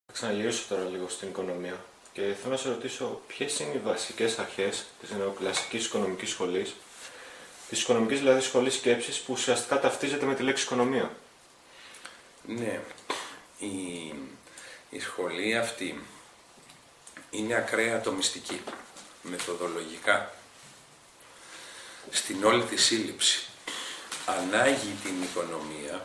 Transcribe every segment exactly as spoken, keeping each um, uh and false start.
Θα ξαναγυρίσω τώρα λίγο στην οικονομία και θέλω να σε ρωτήσω ποιες είναι οι βασικές αρχές της νεοκλασικής οικονομικής σχολής, της οικονομικής δηλαδή σχολής σκέψης που ουσιαστικά ταυτίζεται με τη λέξη οικονομία. Ναι, η, η σχολή αυτή είναι ακραία ατομιστική, μεθοδολογικά, στην όλη τη σύλληψη. Ανάγει την οικονομία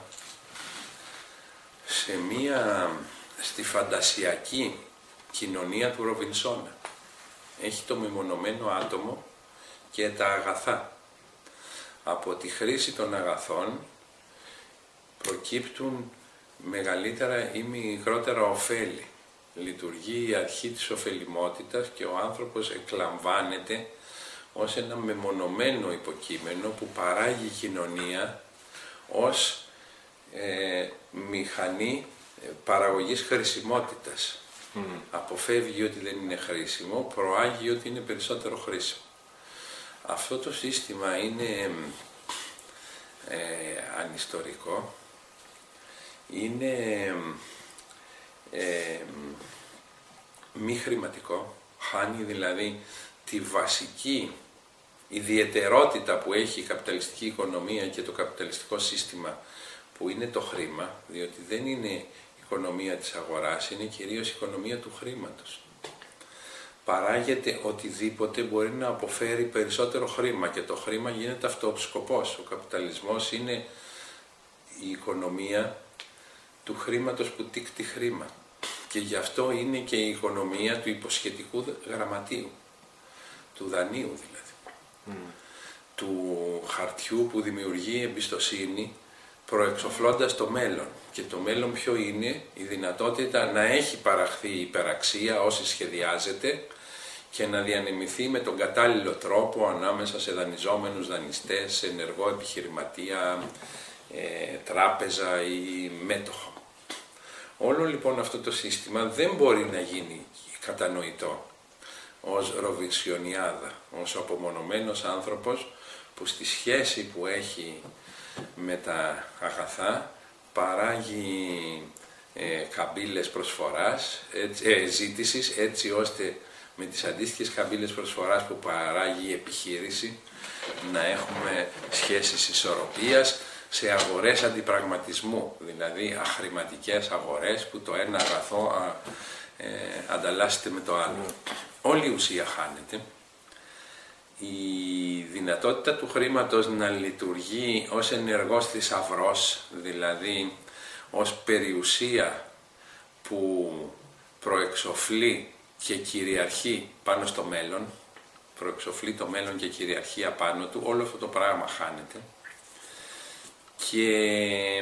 σε μία, στη φαντασιακή κοινωνία του Ροβινσόνα. Έχει το μεμονωμένο άτομο και τα αγαθά. Από τη χρήση των αγαθών προκύπτουν μεγαλύτερα ή μικρότερα ωφέλη. Λειτουργεί η αρχή της ωφελιμότητας και ο άνθρωπος εκλαμβάνεται ως ένα μεμονωμένο υποκείμενο που παράγει η κοινωνία ως ε, μηχανή παραγωγής χρησιμότητας. Mm. Αποφεύγει ότι δεν είναι χρήσιμο, προάγει ότι είναι περισσότερο χρήσιμο. Αυτό το σύστημα είναι ε, ανιστορικό, είναι ε, μη χρηματικό, χάνει δηλαδή τη βασική ιδιαιτερότητα που έχει η καπιταλιστική οικονομία και το καπιταλιστικό σύστημα, που είναι το χρήμα, διότι δεν είναι η οικονομία της αγοράς, είναι κυρίως η οικονομία του χρήματος. Παράγεται οτιδήποτε μπορεί να αποφέρει περισσότερο χρήμα και το χρήμα γίνεται αυτός ο σκοπός. Ο καπιταλισμός είναι η οικονομία του χρήματος που τύκτη χρήμα και γι' αυτό είναι και η οικονομία του υποσχετικού γραμματείου, του δανείου δηλαδή, mm. του χαρτιού που δημιουργεί εμπιστοσύνη προεξοφλώντας το μέλλον. Και το μέλλον ποιο είναι? Η δυνατότητα να έχει παραχθεί υπεραξία όσοι σχεδιάζεται και να διανεμηθεί με τον κατάλληλο τρόπο ανάμεσα σε δανειζόμενους δανειστές, σε ενεργό επιχειρηματία, ε, τράπεζα ή μέτοχο. Όλο λοιπόν αυτό το σύστημα δεν μπορεί να γίνει κατανοητό ως Ροβινσιονιάδα, ως απομονωμένος άνθρωπος που στη σχέση που έχει με τα αγαθά παράγει ε, καμπύλες προσφοράς, έτσι, ε, ζήτησης, έτσι ώστε με τις αντίστοιχες καμπύλες προσφοράς που παράγει η επιχείρηση να έχουμε σχέσεις ισορροπίας σε αγορές αντιπραγματισμού, δηλαδή αχρηματικές αγορές που το ένα αγαθό α, ε, ανταλλάσσεται με το άλλο. Όλη η ουσία χάνεται. Η δυνατότητα του χρήματος να λειτουργεί ως ενεργός θησαυρός, δηλαδή ως περιουσία που προεξοφλεί και κυριαρχεί πάνω στο μέλλον, προεξοφλεί το μέλλον και κυριαρχεί απάνω του, όλο αυτό το πράγμα χάνεται. Και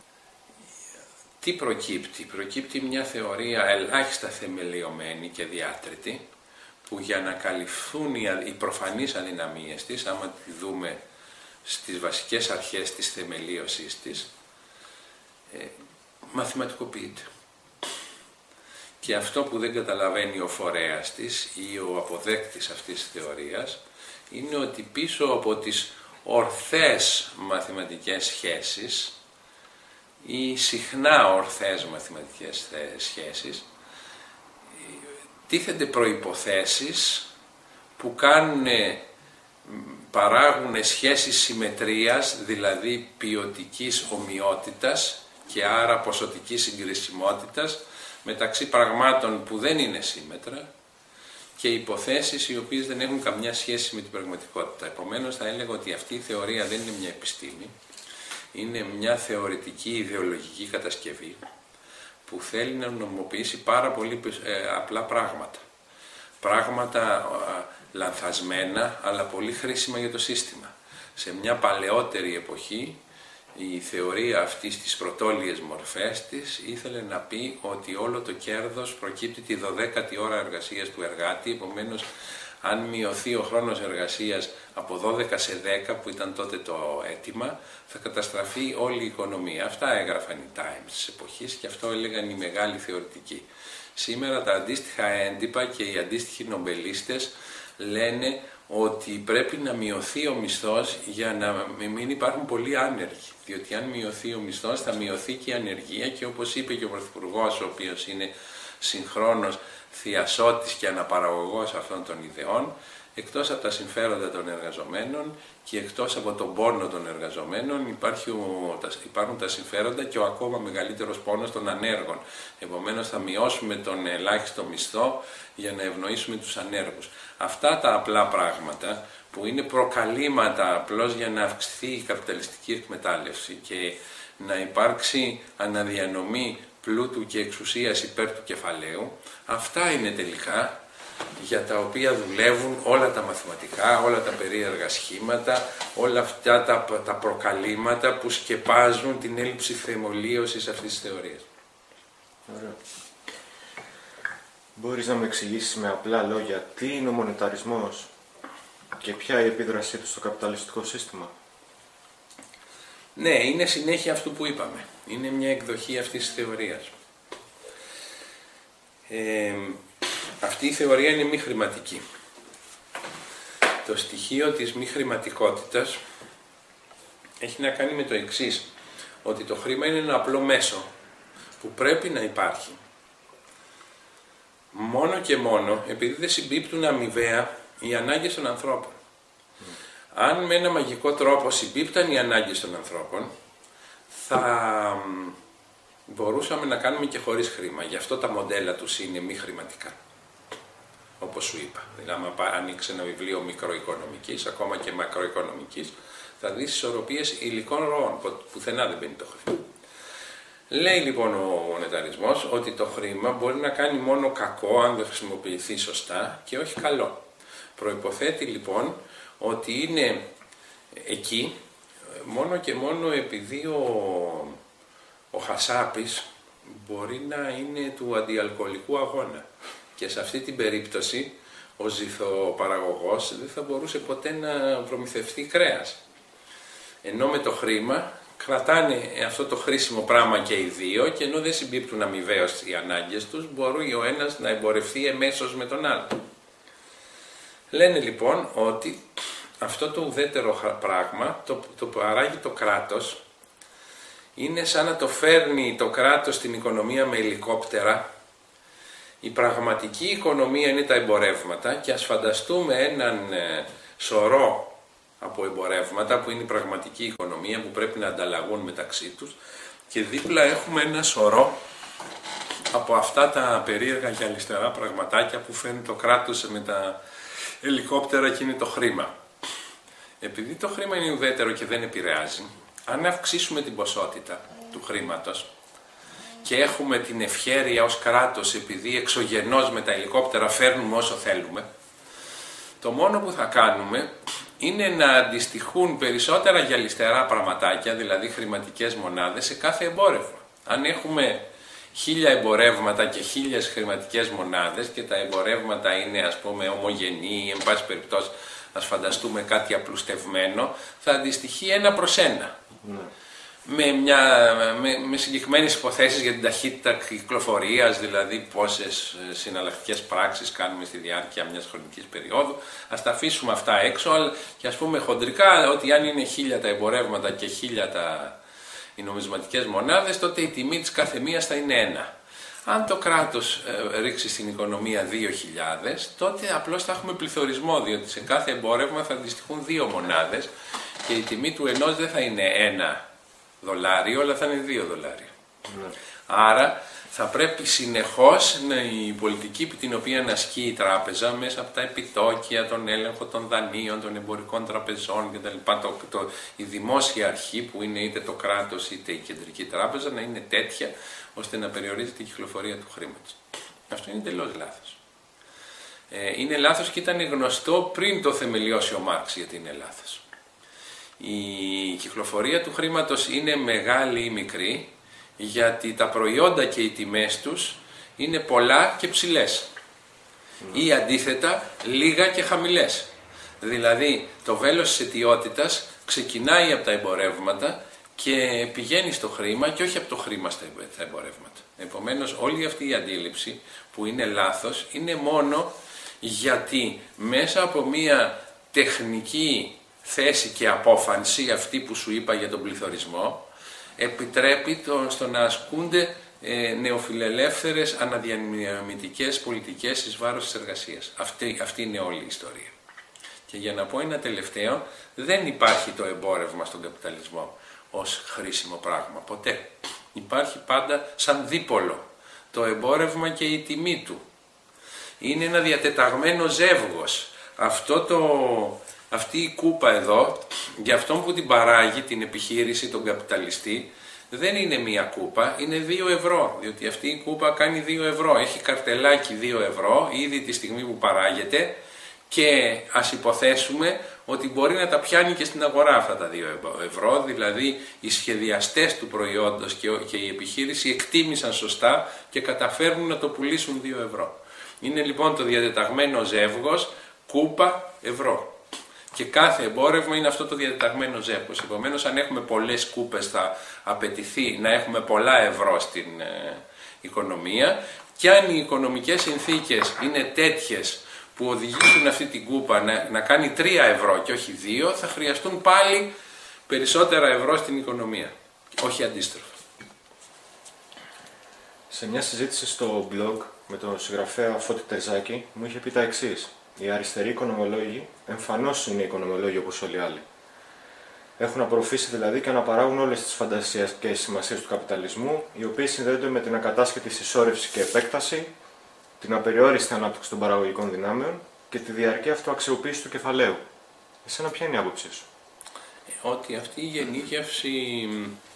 τι προκύπτει? Προκύπτει μια θεωρία ελάχιστα θεμελιωμένη και διάτρητη, που για να καλυφθούν οι προφανείς αδυναμίες της, άμα τη δούμε στις βασικές αρχές της θεμελίωσης της, ε, μαθηματικοποιείται. Και αυτό που δεν καταλαβαίνει ο φορέας της ή ο αποδέκτης αυτής της θεωρίας είναι ότι πίσω από τις ορθές μαθηματικές σχέσεις ή συχνά ορθές μαθηματικές σχέσεις τίθενται προϋποθέσεις που κάνουν, παράγουν σχέσεις συμμετρίας, δηλαδή ποιοτικής ομοιότητας και άρα ποσοτικής συγκρισιμότητας μεταξύ πραγμάτων που δεν είναι σύμμετρα και υποθέσεις οι οποίες δεν έχουν καμιά σχέση με την πραγματικότητα. Επομένως θα έλεγα ότι αυτή η θεωρία δεν είναι μια επιστήμη, είναι μια θεωρητική ιδεολογική κατασκευή που θέλει να νομιμοποιήσει πάρα πολύ ε, απλά πράγματα. Πράγματα ε, λανθασμένα, αλλά πολύ χρήσιμα για το σύστημα. Σε μια παλαιότερη εποχή, η θεωρία αυτή στις πρωτόλιες μορφές της ήθελε να πει ότι όλο το κέρδος προκύπτει τη δωδέκατη ώρα εργασίας του εργάτη, επομένως αν μειωθεί ο χρόνος εργασίας από δώδεκα σε δέκα, που ήταν τότε το αίτημα, θα καταστραφεί όλη η οικονομία. Αυτά έγραφαν οι Times της εποχής και αυτό έλεγαν οι μεγάλοι θεωρητικοί. Σήμερα τα αντίστοιχα έντυπα και οι αντίστοιχοι νομπελίστες λένε ότι πρέπει να μειωθεί ο μισθός για να μην υπάρχουν πολλοί άνεργοι. Διότι αν μειωθεί ο μισθός θα μειωθεί και η ανεργία και όπως είπε και ο Πρωθυπουργός, ο οποίος είναι συγχρόνως θειασότης και αναπαραγωγός αυτών των ιδεών, εκτός από τα συμφέροντα των εργαζομένων και εκτός από τον πόνο των εργαζομένων υπάρχουν τα συμφέροντα και ο ακόμα μεγαλύτερος πόνος των ανέργων. Επομένως θα μειώσουμε τον ελάχιστο μισθό για να ευνοήσουμε τους ανέργους. Αυτά τα απλά πράγματα που είναι προκαλήματα απλώς για να αυξηθεί η καπιταλιστική εκμετάλλευση και να υπάρξει αναδιανομή πλούτου και εξουσίας υπέρ του κεφαλαίου, αυτά είναι τελικά για τα οποία δουλεύουν όλα τα μαθηματικά, όλα τα περίεργα σχήματα, όλα αυτά τα, τα προκαλήματα που σκεπάζουν την έλλειψη θεμολίωσης αυτής της θεωρίας. Ωραία. Μπορείς να μου εξηγήσεις με απλά λόγια τι είναι ο μονεταρισμός και ποια η επίδρασή του στο καπιταλιστικό σύστημα? Ναι, είναι συνέχεια αυτού που είπαμε. Είναι μια εκδοχή αυτής της θεωρίας. Ε, αυτή η θεωρία είναι μη χρηματική. Το στοιχείο της μη χρηματικότητας έχει να κάνει με το εξής, ότι το χρήμα είναι ένα απλό μέσο που πρέπει να υπάρχει. Μόνο και μόνο επειδή δεν συμπίπτουν αμοιβαία οι ανάγκες των ανθρώπων. Mm. Αν με ένα μαγικό τρόπο συμπίπταν οι ανάγκες των ανθρώπων, θα μπορούσαμε να κάνουμε και χωρίς χρήμα. Γι' αυτό τα μοντέλα τους είναι μη χρηματικά. Όπως σου είπα. Δηλαδή, άμα ανοίξει ένα βιβλίο μικροοικονομικής, ακόμα και μακροοικονομικής, θα δεις ισορροπίες υλικών ροών, που πουθενά δεν μπαίνει το χρήμα. Λέει λοιπόν ο μονεταρισμός ότι το χρήμα μπορεί να κάνει μόνο κακό αν δεν χρησιμοποιηθεί σωστά και όχι καλό. Προϋποθέτει λοιπόν ότι είναι εκεί μόνο και μόνο επειδή ο, ο Χασάπης μπορεί να είναι του αντιαλκοολικού αγώνα και σε αυτή την περίπτωση ο ζυθοπαραγωγός δεν θα μπορούσε ποτέ να προμηθευτεί κρέας. Ενώ με το χρήμα κρατάνε αυτό το χρήσιμο πράγμα και οι δύο και ενώ δεν συμπίπτουν αμοιβαίως οι ανάγκες τους, μπορεί ο ένας να εμπορευτεί εμέσως με τον άλλο. Λένε λοιπόν ότι αυτό το ουδέτερο πράγμα το, το παράγει το κράτος, είναι σαν να το φέρνει το κράτος στην οικονομία με ελικόπτερα. Η πραγματική οικονομία είναι τα εμπορεύματα και ας φανταστούμε έναν ε, σωρό από εμπορεύματα που είναι η πραγματική οικονομία που πρέπει να ανταλλαγούν μεταξύ τους και δίπλα έχουμε ένα σωρό από αυτά τα περίεργα και αριστερά πραγματάκια που φέρνει το κράτος με τα ελικόπτερα και είναι το χρήμα. Επειδή το χρήμα είναι ουδέτερο και δεν επηρεάζει, αν αυξήσουμε την ποσότητα του χρήματος και έχουμε την ευχέρεια ως κράτος επειδή εξωγενώς με τα ελικόπτερα φέρνουμε όσο θέλουμε, το μόνο που θα κάνουμε είναι να αντιστοιχούν περισσότερα γυαλιστερά πραγματάκια, δηλαδή χρηματικές μονάδες, σε κάθε εμπόρευμα. Αν έχουμε χίλια εμπορεύματα και χίλιες χρηματικές μονάδες και τα εμπορεύματα είναι ας πούμε ομογενή ή εν πάση περιπτώσει ας φανταστούμε κάτι απλουστευμένο, θα αντιστοιχεί ένα προς ένα. Ναι. Με, μια, με, με συγκεκριμένες υποθέσεις για την ταχύτητα κυκλοφορίας, δηλαδή πόσες συναλλακτικές πράξεις κάνουμε στη διάρκεια μιας χρονικής περίοδου. Ας τα αφήσουμε αυτά έξω, αλλά και ας πούμε χοντρικά ότι αν είναι χίλια τα εμπορεύματα και χίλια τα, οι νομισματικές μονάδες, τότε η τιμή της κάθε μίας θα είναι ένα. Αν το κράτος ε, ρίξει στην οικονομία δύο χιλιάδες, τότε απλώς θα έχουμε πληθωρισμό, διότι σε κάθε εμπόρευμα θα αντιστοιχούν δύο μονάδες και η τιμή του ενός δεν θα είναι ένα δολάριο, αλλά θα είναι δύο δολάρια. Mm. Άρα θα πρέπει συνεχώς να η πολιτική την οποία ασκεί η τράπεζα μέσα από τα επιτόκια, τον έλεγχο των δανείων, των εμπορικών τραπεζών κτλ. Το, το, η δημόσια αρχή που είναι είτε το κράτος είτε η κεντρική τράπεζα να είναι τέτοια ώστε να περιορίζεται η κυκλοφορία του χρήματος. Αυτό είναι τελώς λάθος. Ε, είναι λάθος και ήταν γνωστό πριν το θεμελιώσει ο Μάρξ γιατί είναι λάθος. Η κυκλοφορία του χρήματος είναι μεγάλη ή μικρή γιατί τα προϊόντα και οι τιμές τους είναι πολλά και ψηλές mm. ή αντίθετα λίγα και χαμηλές. Δηλαδή το βέλος της αιτιότητας ξεκινάει από τα εμπορεύματα και πηγαίνει στο χρήμα και όχι από το χρήμα στα εμπορεύματα. Επομένως όλη αυτή η αντίληψη που είναι λάθος είναι μόνο γιατί μέσα από μία τεχνική θέση και απόφανση, αυτή που σου είπα για τον πληθωρισμό, επιτρέπει το, στο να ασκούνται ε, νεοφιλελεύθερες αναδιανεμητικές πολιτικές εις βάρος της εργασίας. Αυτή, αυτή είναι όλη η ιστορία. Και για να πω ένα τελευταίο, δεν υπάρχει το εμπόρευμα στον καπιταλισμό ως χρήσιμο πράγμα. Ποτέ. Υπάρχει πάντα σαν δίπολο το εμπόρευμα και η τιμή του. Είναι ένα διατεταγμένο ζεύγος. Αυτό το, αυτή η κούπα εδώ, για αυτόν που την παράγει, την επιχείρηση, τον καπιταλιστή, δεν είναι μία κούπα, είναι δύο ευρώ. Διότι αυτή η κούπα κάνει δύο ευρώ. Έχει καρτελάκι δύο ευρώ ήδη τη στιγμή που παράγεται και ας υποθέσουμε ότι μπορεί να τα πιάνει και στην αγορά αυτά τα δύο ευρώ, δηλαδή οι σχεδιαστές του προϊόντος και η επιχείρηση εκτίμησαν σωστά και καταφέρνουν να το πουλήσουν δύο ευρώ. Είναι λοιπόν το διατεταγμένο ζεύγος κούπα ευρώ. Και κάθε εμπόρευμα είναι αυτό το διατεταγμένο ζεύγος. Επομένως, αν έχουμε πολλές κούπες θα απαιτηθεί να έχουμε πολλά ευρώ στην ε, οικονομία, και αν οι οικονομικές συνθήκες είναι τέτοιες που οδηγήσουν αυτή την κούπα να, να κάνει τρία ευρώ και όχι δύο, θα χρειαστούν πάλι περισσότερα ευρώ στην οικονομία. Όχι αντίστροφα. Σε μια συζήτηση στο blog με τον συγγραφέα Φώτη Τερζάκη μου είχε πει τα εξής. Οι αριστεροί οικονομολόγοι εμφανώς είναι οικονομολόγοι όπως όλοι οι άλλοι. Έχουν απορροφήσει δηλαδή και αναπαράγουν όλες τις φαντασιακές σημασίες του καπιταλισμού, οι οποίες συνδέονται με την ακατάσχετη συσσόρευση και επέκταση, την απεριόριστη ανάπτυξη των παραγωγικών δυνάμεων και τη διαρκή αυτοαξιοποίηση του κεφαλαίου. Εσένα ποια είναι η άποψή σου? Ότι αυτή η γενίκευση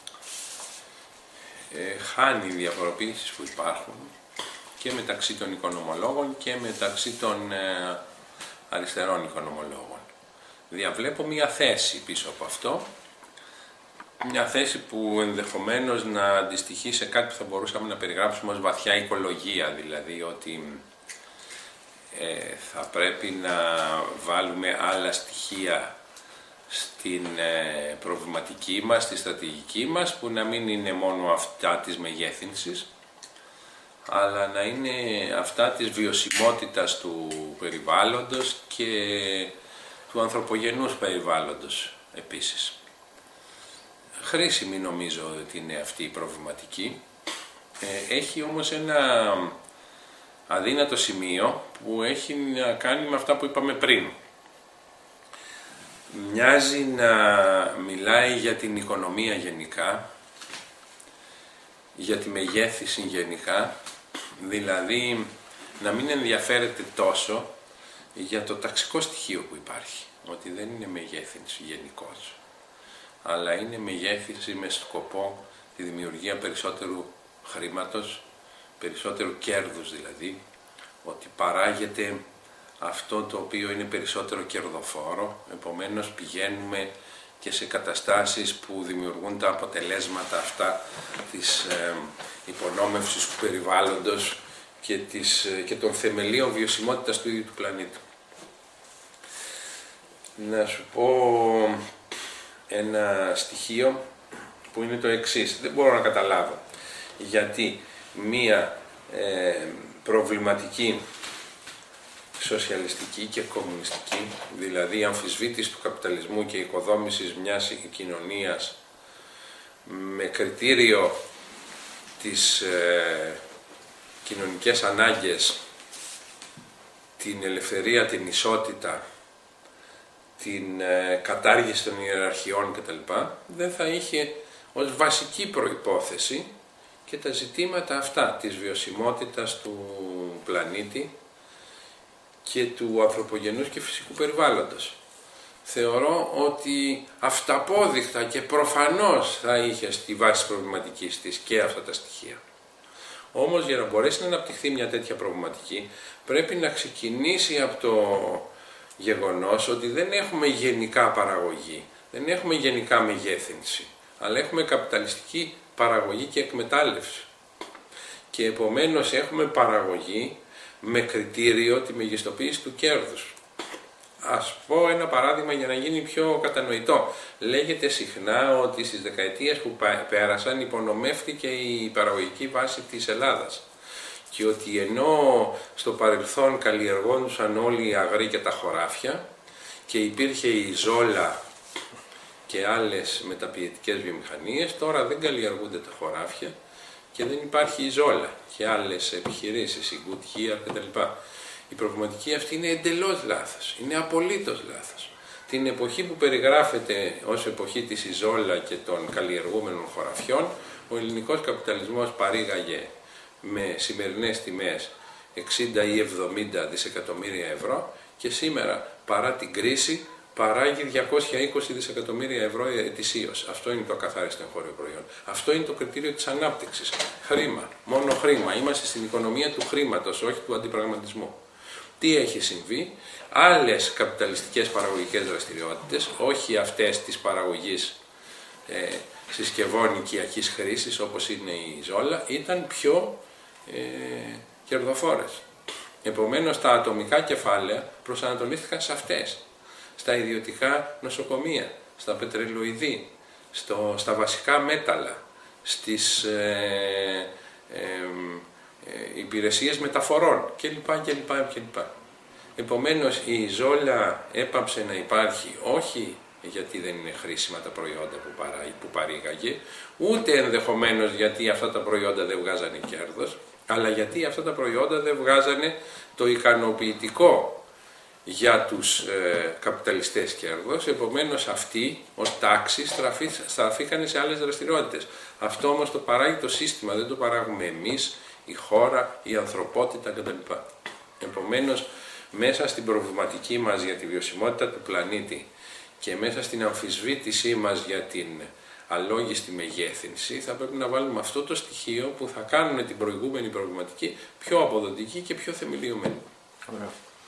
ε, χάνει διαφοροποιήσεις που υπάρχουν και μεταξύ των οικονομολόγων και μεταξύ των ε, αριστερών οικονομολόγων. Διαβλέπω μια θέση πίσω από αυτό, μια θέση που ενδεχομένως να αντιστοιχεί σε κάτι που θα μπορούσαμε να περιγράψουμε ως βαθιά οικολογία, δηλαδή ότι ε, θα πρέπει να βάλουμε άλλα στοιχεία στην ε, προβληματική μας, στη στρατηγική μας, που να μην είναι μόνο αυτά της μεγέθυνσης, αλλά να είναι αυτά της βιωσιμότητας του περιβάλλοντος και του ανθρωπογενούς περιβάλλοντος επίσης. Χρήσιμη νομίζω ότι είναι αυτή η προβληματική. Ε, έχει όμως ένα αδύνατο σημείο που έχει να κάνει με αυτά που είπαμε πριν. Μοιάζει να μιλάει για την οικονομία γενικά, για τη μεγέθυνση γενικά, δηλαδή να μην ενδιαφέρεται τόσο για το ταξικό στοιχείο που υπάρχει, ότι δεν είναι μεγέθυνση γενικώς, αλλά είναι μεγέθυνση με σκοπό τη δημιουργία περισσότερου χρήματος, περισσότερου κέρδους δηλαδή, ότι παράγεται αυτό το οποίο είναι περισσότερο κερδοφόρο, επομένως πηγαίνουμε και σε καταστάσεις που δημιουργούν τα αποτελέσματα αυτά της ε, υπονόμευσης του περιβάλλοντος και, της, και των θεμελίων βιωσιμότητας του ίδιου του πλανήτη. Να σου πω ένα στοιχείο που είναι το εξής. Δεν μπορώ να καταλάβω γιατί μία ε, προβληματική σοσιαλιστική και κομμουνιστική, δηλαδή η αμφισβήτηση του καπιταλισμού και η οικοδόμηση μιας κοινωνίας με κριτήριο τις ε, κοινωνικές ανάγκες, την ελευθερία, την ισότητα, την ε, κατάργηση των ιεραρχιών κτλ. Δεν θα είχε ως βασική προϋπόθεση και τα ζητήματα αυτά της βιωσιμότητας του πλανήτη και του ανθρωπογενούς και φυσικού περιβάλλοντος. Θεωρώ ότι αυταπόδειχτα και προφανώς θα είχε στη βάση προβληματικής της και αυτά τα στοιχεία. Όμως για να μπορέσει να αναπτυχθεί μια τέτοια προβληματική πρέπει να ξεκινήσει από το γεγονός ότι δεν έχουμε γενικά παραγωγή, δεν έχουμε γενικά μεγέθυνση, αλλά έχουμε καπιταλιστική παραγωγή και εκμετάλλευση. Και επομένως έχουμε παραγωγή με κριτήριο τη μεγιστοποίηση του κέρδους. Ας πω ένα παράδειγμα για να γίνει πιο κατανοητό. Λέγεται συχνά ότι στις δεκαετίες που πέρασαν υπονομεύτηκε η παραγωγική βάση της Ελλάδας και ότι ενώ στο παρελθόν καλλιεργόντουσαν όλοι οι αγροί και τα χωράφια και υπήρχε η ζόλα και άλλες μεταποιητικές βιομηχανίες, τώρα δεν καλλιεργούνται τα χωράφια και δεν υπάρχει η Ζόλα και άλλες επιχειρήσεις, η Goodyear κτλ. Η προβληματική αυτή είναι εντελώς λάθος, είναι απολύτως λάθος. Την εποχή που περιγράφεται ως εποχή της Ιζόλα και των καλλιεργούμενων χωραφιών, ο ελληνικός καπιταλισμός παρήγαγε με σημερινές τιμές εξήντα ή εβδομήντα δισεκατομμύρια ευρώ και σήμερα παρά την κρίση παράγει διακόσια είκοσι δισεκατομμύρια ευρώ ετησίως. Αυτό είναι το ακαθάριστο εγχώριο προϊόν. Αυτό είναι το κριτήριο της ανάπτυξης. Χρήμα, μόνο χρήμα. Είμαστε στην οικονομία του χρήματος, όχι του αντιπραγματισμού. Τι έχει συμβεί? Άλλες καπιταλιστικές παραγωγικές δραστηριότητες, όχι αυτές της παραγωγής ε, συσκευών οικιακής χρήσης όπως είναι η Ζόλα, ήταν πιο ε, κερδοφόρες. Επομένως τα ατομικά κεφάλαια προσανατολίστηκαν σε αυτές, στα ιδιωτικά νοσοκομεία, στα πετρελοειδή, στο, στα βασικά μέταλλα, στις ε, ε, ε, υπηρεσίες μεταφορών κλπ. κλπ, κλπ. Επομένως η Ζόλα έπαψε να υπάρχει όχι γιατί δεν είναι χρήσιμα τα προϊόντα που, παρά, που παρήγαγε, ούτε ενδεχομένως γιατί αυτά τα προϊόντα δεν βγάζανε κέρδος, αλλά γιατί αυτά τα προϊόντα δεν βγάζανε το ικανοποιητικό για τους ε, καπιταλιστές κέρδος, επομένως αυτοί ως τάξη στραφήκανε σε άλλες δραστηριότητες. Αυτό όμως το παράγει το σύστημα, δεν το παράγουμε εμείς, η χώρα, η ανθρωπότητα κτλ. Επομένως, μέσα στην προβληματική μας για τη βιωσιμότητα του πλανήτη και μέσα στην αμφισβήτησή μας για την αλόγιστη μεγέθυνση, θα πρέπει να βάλουμε αυτό το στοιχείο που θα κάνουν την προηγούμενη προβληματική πιο αποδοτική και πιο θεμελιωμένη. Ωραία.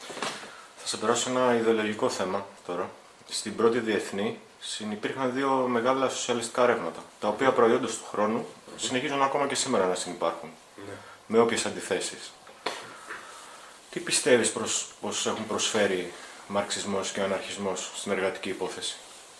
Θα σε περάσω ένα ιδεολογικό θέμα τώρα. Στην πρώτη διεθνή συνυπήρχαν δύο μεγάλα σοσιαλιστικά ρεύματα, τα οποία προϊόντως του χρόνου συνεχίζουν ακόμα και σήμερα να συνυπάρχουν, ναι, με όποιες αντιθέσεις. Τι πιστεύεις προς, πως έχουν προσφέρει μαρξισμός και αναρχισμός στην εργατική υπόθεση?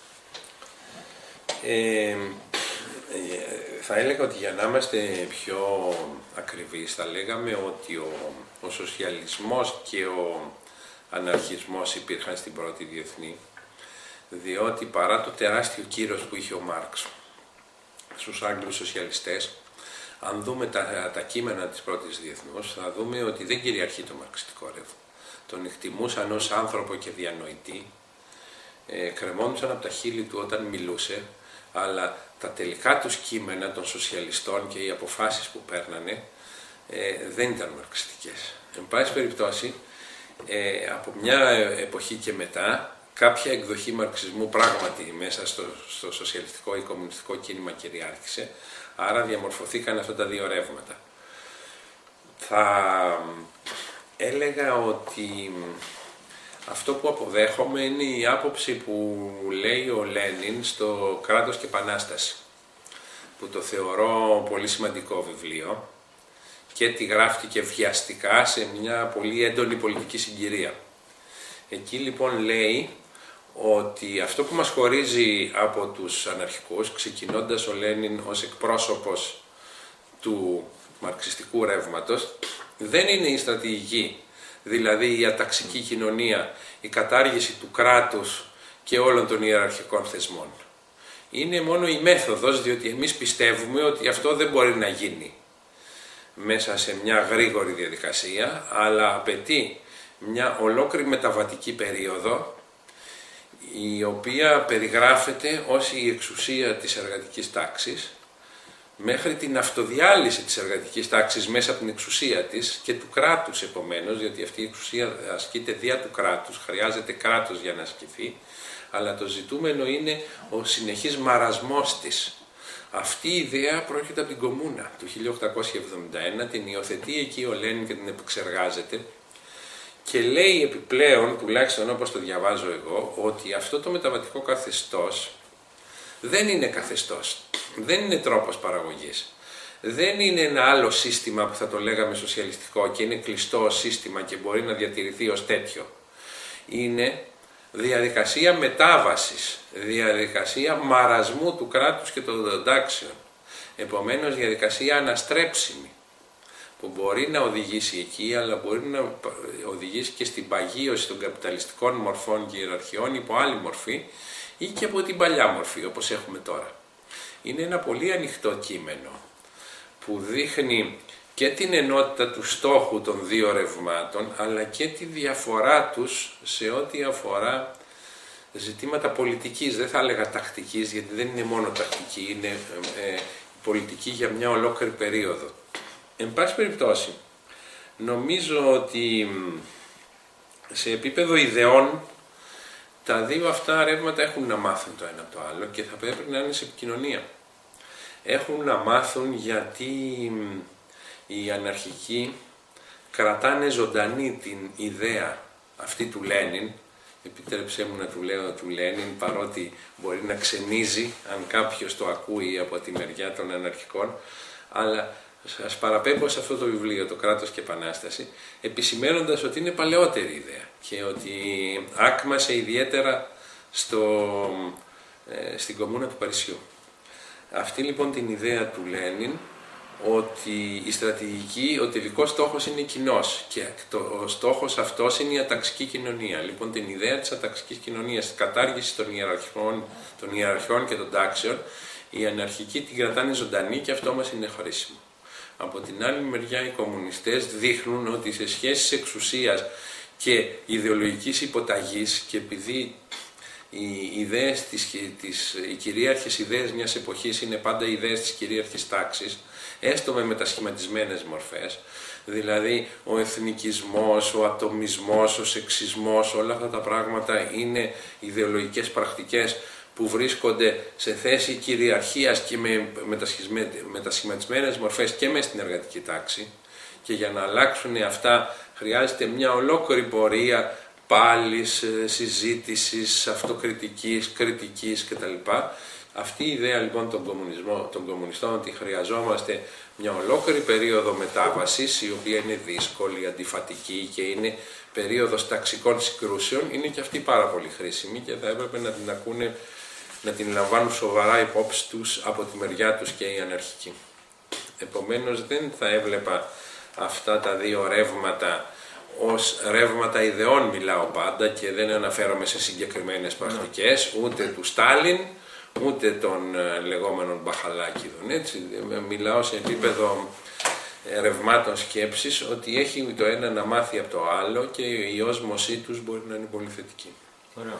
Ε, θα έλεγα ότι για να είμαστε πιο ακριβείς, θα λέγαμε ότι ο, ο σοσιαλισμός και ο αναρχισμός υπήρχαν στην πρώτη διεθνή, διότι παρά το τεράστιο κύρος που είχε ο Μάρξ στους Άγγλους σοσιαλιστές, αν δούμε τα, τα κείμενα της πρώτης διεθνούς, θα δούμε ότι δεν κυριαρχεί το μαρξιστικό ρεύμα. Τον εκτιμούσαν ως άνθρωπο και διανοητή, ε, κρεμόντουσαν από τα χείλη του όταν μιλούσε, αλλά τα τελικά τους κείμενα των σοσιαλιστών και οι αποφάσεις που παίρνανε ε, δεν ήταν μαρξιστικές. Εν πάση περιπτώσει, ε, από μια εποχή και μετά, κάποια εκδοχή μαρξισμού πράγματι μέσα στο, στο σοσιαλιστικό ή κομμουνιστικό κίνημα κυριάρχησε, άρα διαμορφωθήκαν αυτά τα δύο ρεύματα. Θα έλεγα ότι αυτό που αποδέχομαι είναι η άποψη που λέει ο Λένιν στο «Κράτος και Επανάσταση», που το θεωρώ πολύ σημαντικό βιβλίο και τη γράφτηκε βιαστικά σε μια πολύ έντονη πολιτική συγκυρία. Εκεί λοιπόν λέει ότι αυτό που μας χωρίζει από τους αναρχικούς, ξεκινώντας ο Λένιν ως εκπρόσωπος του μαρξιστικού ρεύματος, δεν είναι η στρατηγική, δηλαδή η αταξική κοινωνία, η κατάργηση του κράτους και όλων των ιεραρχικών θεσμών. Είναι μόνο η μέθοδος, διότι εμείς πιστεύουμε ότι αυτό δεν μπορεί να γίνει μέσα σε μια γρήγορη διαδικασία, αλλά απαιτεί μια ολόκληρη μεταβατική περίοδο, η οποία περιγράφεται ως η εξουσία της εργατικής τάξης, μέχρι την αυτοδιάλυση της εργατικής τάξης μέσα από την εξουσία της και του κράτους επομένως, γιατί αυτή η εξουσία ασκείται δια του κράτους, χρειάζεται κράτος για να ασκηθεί, αλλά το ζητούμενο είναι ο συνεχής μαρασμός της. Αυτή η ιδέα πρόκειται από την Κομμούνα του χίλια οκτακόσια εβδομήντα ένα, την υιοθετεί εκεί ο Λένιν και την επεξεργάζεται και λέει επιπλέον, τουλάχιστον όπως το διαβάζω εγώ, ότι αυτό το μεταβατικό καθεστώς δεν είναι καθεστώς, δεν είναι τρόπος παραγωγής. Δεν είναι ένα άλλο σύστημα που θα το λέγαμε σοσιαλιστικό και είναι κλειστό σύστημα και μπορεί να διατηρηθεί ως τέτοιο. Είναι διαδικασία μετάβασης, διαδικασία μαρασμού του κράτους και των δοντάξεων. Επομένως διαδικασία αναστρέψιμη, που μπορεί να οδηγήσει εκεί, αλλά μπορεί να οδηγήσει και στην παγίωση των καπιταλιστικών μορφών και ιεραρχιών υπό άλλη μορφή ή και από την παλιά μορφή όπως έχουμε τώρα. Είναι ένα πολύ ανοιχτό κείμενο που δείχνει και την ενότητα του στόχου των δύο ρευμάτων, αλλά και τη διαφορά τους σε ό,τι αφορά ζητήματα πολιτικής, δεν θα έλεγα τακτικής, γιατί δεν είναι μόνο τακτική, είναι ε, πολιτική για μια ολόκληρη περίοδο. Εν πάση περιπτώσει, νομίζω ότι σε επίπεδο ιδεών τα δύο αυτά ρεύματα έχουν να μάθουν το ένα από το άλλο και θα πρέπει να είναι σε επικοινωνία. Έχουν να μάθουν γιατί οι αναρχικοί κρατάνε ζωντανή την ιδέα αυτή του Λένιν. Επιτρέψέ μου να του λέω του Λένιν, παρότι μπορεί να ξενίζει αν κάποιος το ακούει από τη μεριά των αναρχικών, αλλά σας παραπέμπω σε αυτό το βιβλίο, το κράτος και επανάσταση, επισημαίνοντας ότι είναι παλαιότερη ιδέα και ότι άκμασε ιδιαίτερα στο, ε, στην Κομμούνα του Παρισιού. Αυτή λοιπόν την ιδέα του Λένιν, ότι η στρατηγική, ο τελικός στόχος είναι κοινός και το, ο στόχος αυτός είναι η αταξική κοινωνία. Λοιπόν, την ιδέα της αταξικής κοινωνίας, της κατάργησης των ιεραρχών, των ιεραρχών και των τάξεων, οι αναρχικοί την κρατάνε ζωντανή και αυτό μας είναι χρήσιμο. Από την άλλη μεριά οι κομμουνιστές δείχνουν ότι σε σχέσεις εξουσίας και ιδεολογικής υποταγής, και επειδή οι ιδέες της, της, οι κυρίαρχες ιδέες μιας εποχής είναι πάντα οι ιδέες της κυρίαρχης τάξης, έστω με μετασχηματισμένες μορφές, δηλαδή ο εθνικισμός, ο ατομισμός, ο σεξισμός, όλα αυτά τα πράγματα είναι ιδεολογικές πρακτικές που βρίσκονται σε θέση κυριαρχίας και με μετασχηματισμένες μορφές και μες στην εργατική τάξη, και για να αλλάξουν αυτά χρειάζεται μια ολόκληρη πορεία πάλης, συζήτησης, αυτοκριτικής, κριτικής κτλ. Αυτή η ιδέα λοιπόν των, των κομμουνιστών, ότι χρειαζόμαστε μια ολόκληρη περίοδο μετάβασης, η οποία είναι δύσκολη, αντιφατική και είναι περίοδος ταξικών συγκρούσεων, είναι και αυτή πάρα πολύ χρήσιμη και θα έπρεπε να την ακούνε, να την λαμβάνουν σοβαρά υπόψη τους από τη μεριά τους και οι αναρχικοί. Επομένως δεν θα έβλεπα αυτά τα δύο ρεύματα ως ρεύματα ιδεών, μιλάω πάντα και δεν αναφέρομαι σε συγκεκριμένες πρακτικές, ούτε του Στάλιν, ούτε των λεγόμενων Μπαχαλάκηδων. Έτσι, μιλάω σε επίπεδο ρευμάτων σκέψης, ότι έχει το ένα να μάθει από το άλλο και η όσμωσή τους μπορεί να είναι πολύ θετική. Ωραία.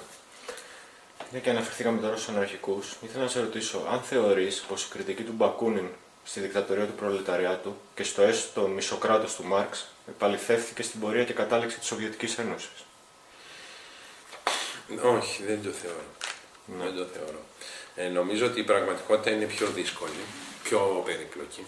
Για και αναφερθήκαμε τώρα στους αναρχικούς, ήθελα να σε ρωτήσω αν θεωρείς πως η κριτική του Μπακούνιν στη δικτατορία του προλεταριάτου και στο έστω μισοκράτος του Μάρξ επαληθεύθηκε στην πορεία και κατάληξη της Σοβιετικής Ένωσης. Όχι, δεν το θεωρώ. Ναι. Δεν το θεωρώ. Ε, νομίζω ότι η πραγματικότητα είναι πιο δύσκολη, πιο περίπλοκη.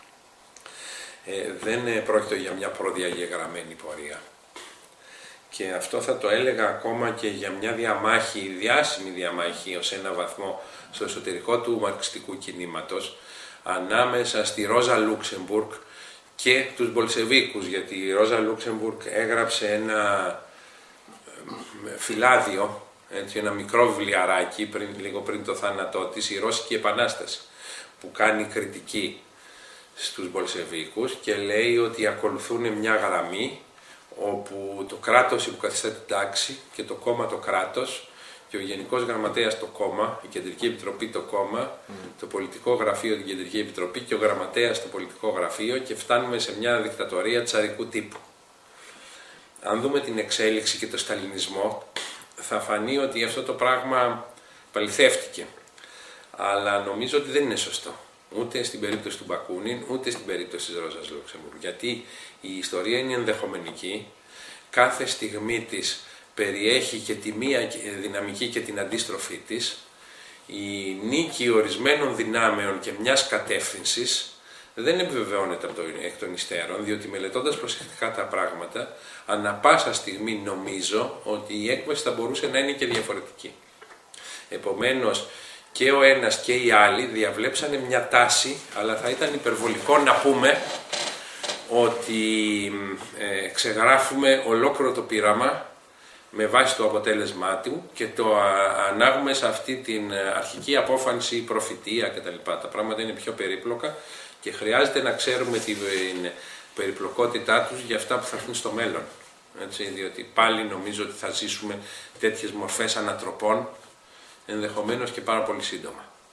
Ε, δεν πρόκειται για μια προδιαγεγραμμένη πορεία. Και αυτό θα το έλεγα ακόμα και για μια διαμάχη, διάσημη διαμάχη ως ένα βαθμό στο εσωτερικό του μαρξιστικού κινήματος, ανάμεσα στη Ρόζα Λούξεμπουργκ και τους Μπολσεβίκους, γιατί η Ρόζα Λούξεμπουργκ έγραψε ένα φυλάδιο, έτσι, ένα μικρό βιβλιαράκι πριν, λίγο πριν το θάνατό της, η Ρώσικη Επανάσταση, που κάνει κριτική στους Μπολσεβίκους και λέει ότι ακολουθούν μια γραμμή όπου το κράτος υποκαθιστά την τάξη και το κόμμα το κράτος και ο Γενικός Γραμματέας το κόμμα, η Κεντρική Επιτροπή το κόμμα, mm. το Πολιτικό Γραφείο την Κεντρική Επιτροπή και ο Γραμματέας το Πολιτικό Γραφείο, και φτάνουμε σε μια δικτατορία τσαρικού τύπου. Αν δούμε την εξέλιξη και το σταλινισμό, θα φανεί ότι αυτό το πράγμα παληθεύτηκε. Αλλά νομίζω ότι δεν είναι σωστό. Ούτε στην περίπτωση του Μπακούνιν, ούτε στην περίπτωση της Ρόζας Λούξεμπουργκ. Γιατί η ιστορία είναι ενδεχομενική, κάθε στιγμή της περιέχει και τη μία δυναμική και την αντίστροφή της. Η νίκη ορισμένων δυνάμεων και μιας κατεύθυνσης δεν επιβεβαιώνεται από το εκ των υστέρων, διότι μελετώντας προσεκτικά τα πράγματα, ανά πάσα στιγμή νομίζω ότι η έκβαση θα μπορούσε να είναι και διαφορετική. Επομένως, και ο ένας και οι άλλοι διαβλέψανε μια τάση, αλλά θα ήταν υπερβολικό να πούμε ότι ε, ξεγράφουμε ολόκληρο το πείραμα με βάση το αποτέλεσμά του και το ανάγουμε σε αυτή την αρχική απόφανση, προφητεία κτλ. Τα πράγματα είναι πιο περίπλοκα και χρειάζεται να ξέρουμε την περιπλοκότητά τους για αυτά που θα έρθουν στο μέλλον. Έτσι, διότι πάλι νομίζω ότι θα ζήσουμε τέτοιες μορφές ανατροπών, ενδεχομένως και πάρα πολύ σύντομα.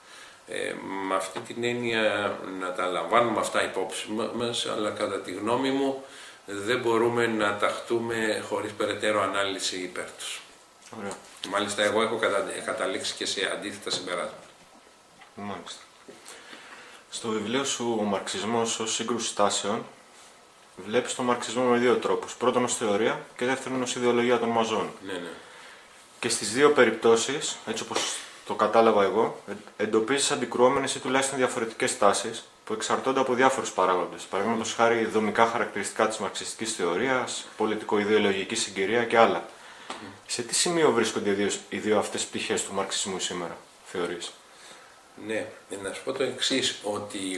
Ε, με αυτή την έννοια να τα λαμβάνουμε αυτά υπόψη μας, αλλά κατά τη γνώμη μου δεν μπορούμε να ταχτούμε χωρίς περαιτέρω ανάλυση υπέρ τους. Ωραία. Μάλιστα εγώ έχω κατα... καταλήξει και σε αντίθετα συμπεράσματα. Μάλιστα. Στο βιβλίο σου «Ο Μαρξισμός ως σύγκρουση τάσεων» βλέπεις τον μαρξισμό με δύο τρόπους. Πρώτον ως θεωρία και δεύτερον ως ιδεολογία των μαζών. Ναι, ναι. Και στις δύο περιπτώσεις, έτσι όπως το κατάλαβα εγώ, εντοπίζεις αντικρουόμενες ή τουλάχιστον διαφορετικές τάσεις που εξαρτώνται από διάφορους παράγοντες. Παραδείγματος χάρη δομικά χαρακτηριστικά της μαρξιστικής θεωρίας, πολιτικο-ιδεολογική συγκυρία και άλλα. Mm. Σε τι σημείο βρίσκονται οι δύο, οι δύο αυτές πτυχές του μαρξισμού σήμερα, θεωρείς? Ναι, να σου πω το εξής, ότι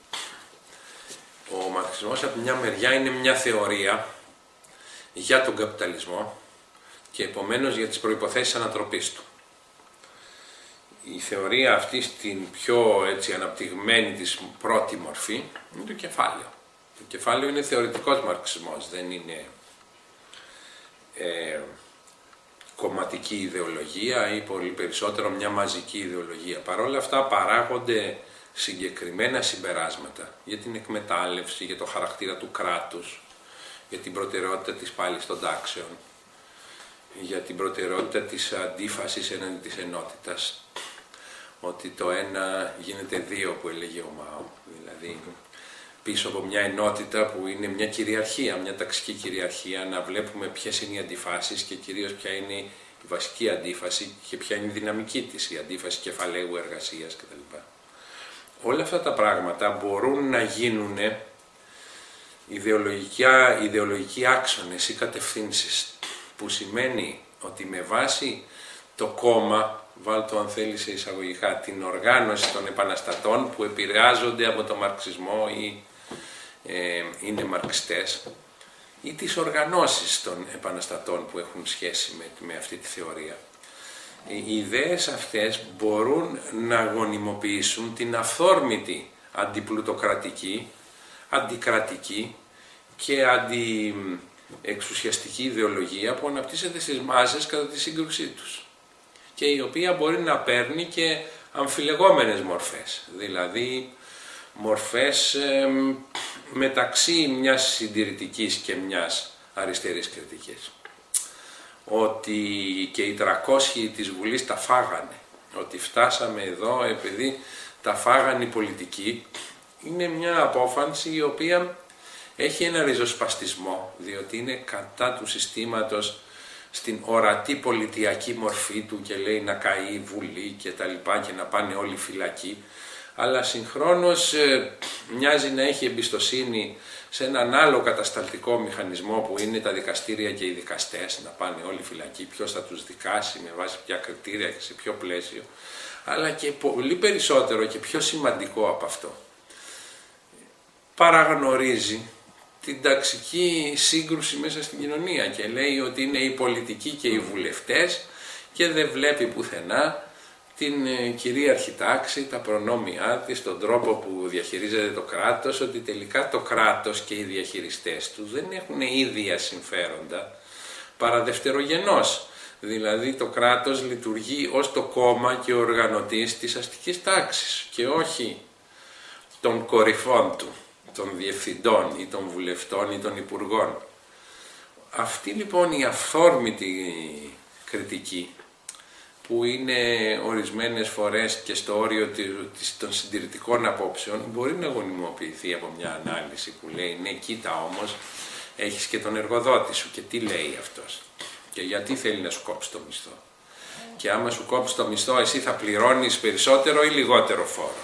ο μαρξισμός από μια μεριά είναι μια θεωρία για τον καπιταλισμό και επομένως για τις προϋποθέσεις ανατροπής του. Η θεωρία αυτή στην πιο έτσι, αναπτυγμένη της πρώτη μορφή είναι το κεφάλαιο. Το κεφάλαιο είναι θεωρητικός μαρξισμός, δεν είναι ε, κομματική ιδεολογία ή πολύ περισσότερο μια μαζική ιδεολογία. Παρ' όλα αυτά παράγονται συγκεκριμένα συμπεράσματα για την εκμετάλλευση, για το χαρακτήρα του κράτους, για την προτεραιότητα της πάλης των τάξεων, για την προτεραιότητα της αντίφασης έναντι της ενότητας, ότι το ένα γίνεται δύο που έλεγε ο Μάο, δηλαδή πίσω από μια ενότητα που είναι μια κυριαρχία, μια ταξική κυριαρχία, να βλέπουμε ποιες είναι οι αντιφάσεις και κυρίως ποια είναι η βασική αντίφαση και ποια είναι η δυναμική της, η αντίφαση κεφαλαίου εργασίας κτλ. Όλα αυτά τα πράγματα μπορούν να γίνουν ιδεολογικοί άξονες ή κατευθύνσεις, που σημαίνει ότι με βάση το κόμμα, βάλτο αν θέλει σε εισαγωγικά, την οργάνωση των επαναστατών που επηρεάζονται από το μαρξισμό ή ε, είναι μαρξιστές, ή τις οργανώσεις των επαναστατών που έχουν σχέση με, με αυτή τη θεωρία. Οι ιδέες αυτές μπορούν να γονιμοποιήσουν την αυθόρμητη αντιπλουτοκρατική, αντικρατική και αντιεξουσιαστική ιδεολογία που αναπτύσσεται στις μάζες κατά τη σύγκρουσή τους και η οποία μπορεί να παίρνει και αμφιλεγόμενες μορφές, δηλαδή μορφές ε, μεταξύ μιας συντηρητικής και μιας αριστερής κριτικής. Ότι και οι τριακόσιοι της Βουλής τα φάγανε, ότι φτάσαμε εδώ επειδή τα φάγανε οι πολιτικοί, είναι μια απόφανση η οποία έχει ένα ριζοσπαστισμό, διότι είναι κατά του συστήματος στην ορατή πολιτιακή μορφή του και λέει να καεί η Βουλή και τα λοιπά και να πάνε όλοι φυλακοί, αλλά συγχρόνως ε, μοιάζει να έχει εμπιστοσύνη σε έναν άλλο κατασταλτικό μηχανισμό που είναι τα δικαστήρια και οι δικαστές, να πάνε όλοι φυλακοί, ποιος θα τους δικάσει, με βάση ποια κριτήρια και σε ποιο πλαίσιο, αλλά και πολύ περισσότερο και πιο σημαντικό από αυτό, παραγνωρίζει την ταξική σύγκρουση μέσα στην κοινωνία και λέει ότι είναι οι πολιτικοί και οι βουλευτές και δεν βλέπει πουθενά την κυρίαρχη τάξη, τα προνόμια της, τον τρόπο που διαχειρίζεται το κράτος, ότι τελικά το κράτος και οι διαχειριστές του δεν έχουν ίδια συμφέροντα παρά δευτερογενώς. Δηλαδή το κράτος λειτουργεί ως το κόμμα και ο οργανωτής της αστικής τάξης και όχι των κορυφών του, των διευθυντών ή των βουλευτών ή των υπουργών. Αυτή λοιπόν η αυθόρμητη κριτική, που είναι ορισμένες φορές και στο όριο των συντηρητικών απόψεων, μπορεί να γονιμοποιηθεί από μια ανάλυση που λέει ναι, κοίτα όμως, έχεις και τον εργοδότη σου και τι λέει αυτός και γιατί θέλει να σου κόψει το μισθό και άμα σου κόψει το μισθό εσύ θα πληρώνεις περισσότερο ή λιγότερο φόρο,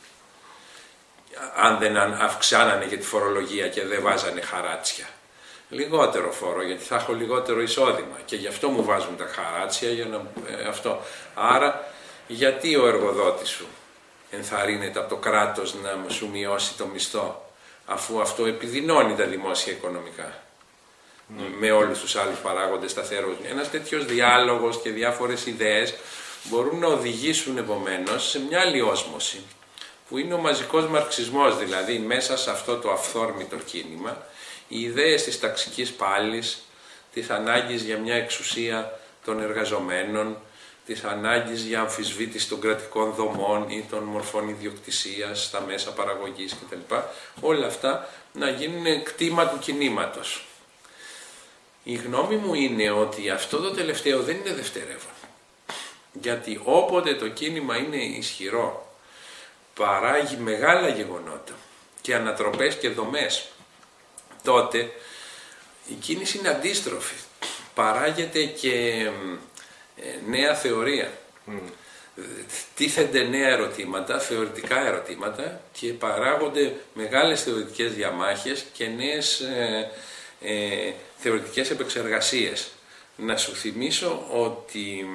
αν δεν αυξάνανε και τη φορολογία και δεν βάζανε χαράτσια. Λιγότερο φόρο, γιατί θα έχω λιγότερο εισόδημα και γι' αυτό μου βάζουν τα χαράτσια για να, ε, αυτό. Άρα γιατί ο εργοδότης σου ενθαρρύνεται από το κράτος να σου μειώσει το μισθό, αφού αυτό επιδεινώνει τα δημόσια οικονομικά mm. με όλους τους άλλους παράγοντες σταθερούς. Ένας τέτοιος διάλογος και διάφορες ιδέες μπορούν να οδηγήσουν επομένως σε μια άλλη όσμωση που είναι ο μαζικός μαρξισμός, δηλαδή μέσα σε αυτό το αυθόρμητο κίνημα οι ιδέες της ταξικής πάλης, της ανάγκης για μια εξουσία των εργαζομένων, της ανάγκης για αμφισβήτηση των κρατικών δομών ή των μορφών ιδιοκτησίας στα μέσα παραγωγής κτλ. Όλα αυτά να γίνουν κτήμα του κινήματος. Η γνώμη μου είναι ότι αυτό το τελευταίο δεν είναι δευτερεύον. Γιατί όποτε το κίνημα είναι ισχυρό, παράγει μεγάλα γεγονότα και ανατροπές και δομές, τότε η κίνηση είναι αντίστροφη. Παράγεται και νέα θεωρία. Mm. Τίθενται νέα ερωτήματα, θεωρητικά ερωτήματα και παράγονται μεγάλες θεωρητικές διαμάχες και νέες ε, ε, θεωρητικές επεξεργασίες. Να σου θυμίσω ότι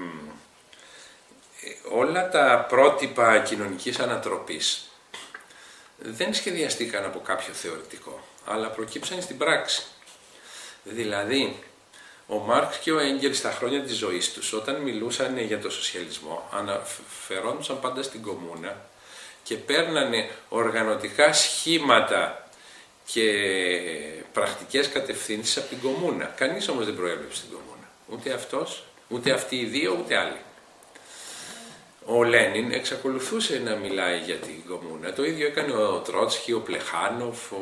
όλα τα πρότυπα κοινωνικής ανατροπής δεν σχεδιαστήκαν από κάποιο θεωρητικό, αλλά προκύψαν στην πράξη. Δηλαδή, ο Μάρξ και ο Έγγελς στα χρόνια της ζωής τους, όταν μιλούσαν για το σοσιαλισμό, αναφερόντουσαν πάντα στην κομμούνα και παίρνανε οργανωτικά σχήματα και πρακτικές κατευθύνσεις από την κομμούνα. Κανείς όμως δεν προέβλεψε την κομμούνα. Ούτε αυτός, ούτε αυτοί οι δύο, ούτε άλλοι. Ο Λένιν εξακολουθούσε να μιλάει για την κομμούνα. Το ίδιο έκανε ο Τρότσκι, ο Πλεχάνοφ, ο...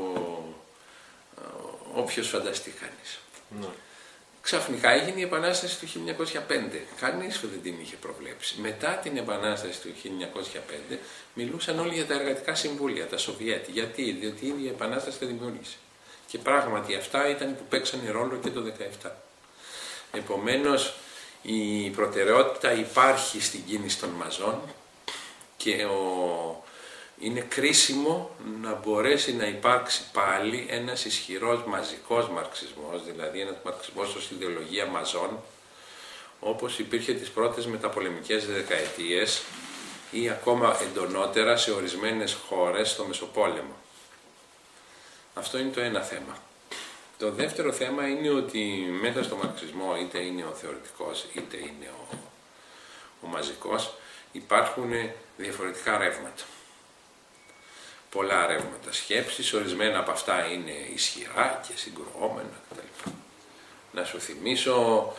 όποιος φανταστεί κανείς. Ναι. Ξαφνικά έγινε η Επανάσταση του χίλια εννιακόσια πέντε. Κανείς δεν την είχε προβλέψει. Μετά την Επανάσταση του χίλια εννιακόσια πέντε μιλούσαν όλοι για τα εργατικά συμβούλια, τα Σοβιέτη. Γιατί, διότι η ίδια Επανάσταση τα δημιούργησε. Και πράγματι αυτά ήταν που παίξανε ρόλο και το χίλια εννιακόσια δεκαεπτά. Επομένως, η προτεραιότητα υπάρχει στην κίνηση των μαζών και ο... είναι κρίσιμο να μπορέσει να υπάρξει πάλι ένας ισχυρός μαζικός μαρξισμός, δηλαδή ένας μαρξισμός ως ιδεολογία μαζών, όπως υπήρχε τις πρώτες μεταπολεμικές δεκαετίες ή ακόμα εντονότερα σε ορισμένες χώρες στο Μεσοπόλεμο. Αυτό είναι το ένα θέμα. Το δεύτερο θέμα είναι ότι μέσα στο μαρξισμό, είτε είναι ο θεωρητικός είτε είναι ο, ο μαζικός, υπάρχουν διαφορετικά ρεύματα. Πολλά ρεύματα σκέψης, ορισμένα από αυτά είναι ισχυρά και συγκρουόμενα κτλ. Να σου θυμίσω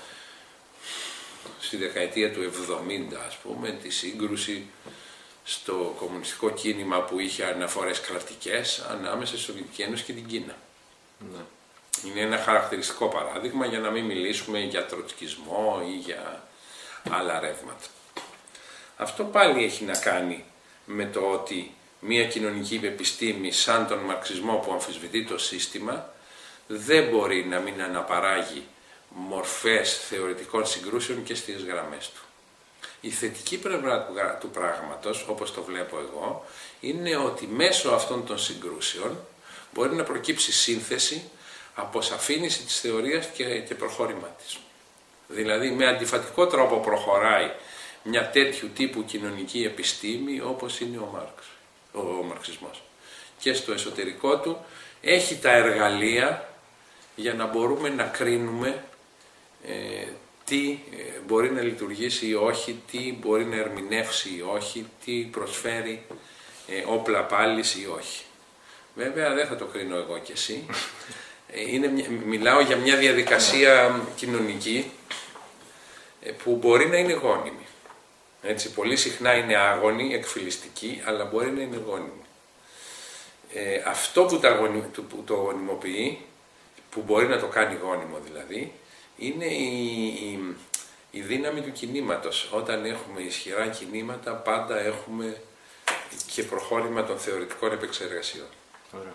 στη δεκαετία του εβδομήντα, ας πούμε, τη σύγκρουση στο κομμουνιστικό κίνημα που είχε αναφορές κρατικές ανάμεσα στη Σοβιετική Ένωση και την Κίνα. Ναι. Είναι ένα χαρακτηριστικό παράδειγμα για να μην μιλήσουμε για τροτσκισμό ή για άλλα ρεύματα. Αυτό πάλι έχει να κάνει με το ότι μια κοινωνική επιστήμη σαν τον μαρξισμό που αμφισβητεί το σύστημα δεν μπορεί να μην αναπαράγει μορφές θεωρητικών συγκρούσεων και στις γραμμές του. Η θετική πλευρά του πράγματος, όπως το βλέπω εγώ, είναι ότι μέσω αυτών των συγκρούσεων μπορεί να προκύψει σύνθεση, αποσαφήνιση της θεωρίας και, και προχώρημά της. Δηλαδή με αντιφατικό τρόπο προχωράει μια τέτοιου τύπου κοινωνική επιστήμη όπως είναι ο Μάρξ, ο, ο μαρξισμός. Και στο εσωτερικό του έχει τα εργαλεία για να μπορούμε να κρίνουμε ε, τι ε, μπορεί να λειτουργήσει ή όχι, τι μπορεί να ερμηνεύσει ή όχι, τι προσφέρει ε, όπλα πάλης ή όχι. Βέβαια δεν θα το κρίνω εγώ και εσύ. Είναι, μιλάω για μια διαδικασία κοινωνική που μπορεί να είναι γόνιμη. Έτσι, πολύ συχνά είναι άγονη, εκφυλιστική, αλλά μπορεί να είναι γόνιμη. Ε, αυτό που, τα γονι, που το γονιμοποιεί, που μπορεί να το κάνει γόνιμο δηλαδή, είναι η, η, η δύναμη του κινήματος. Όταν έχουμε ισχυρά κινήματα, πάντα έχουμε και προχώρημα των θεωρητικών επεξεργασιών. Ωραία.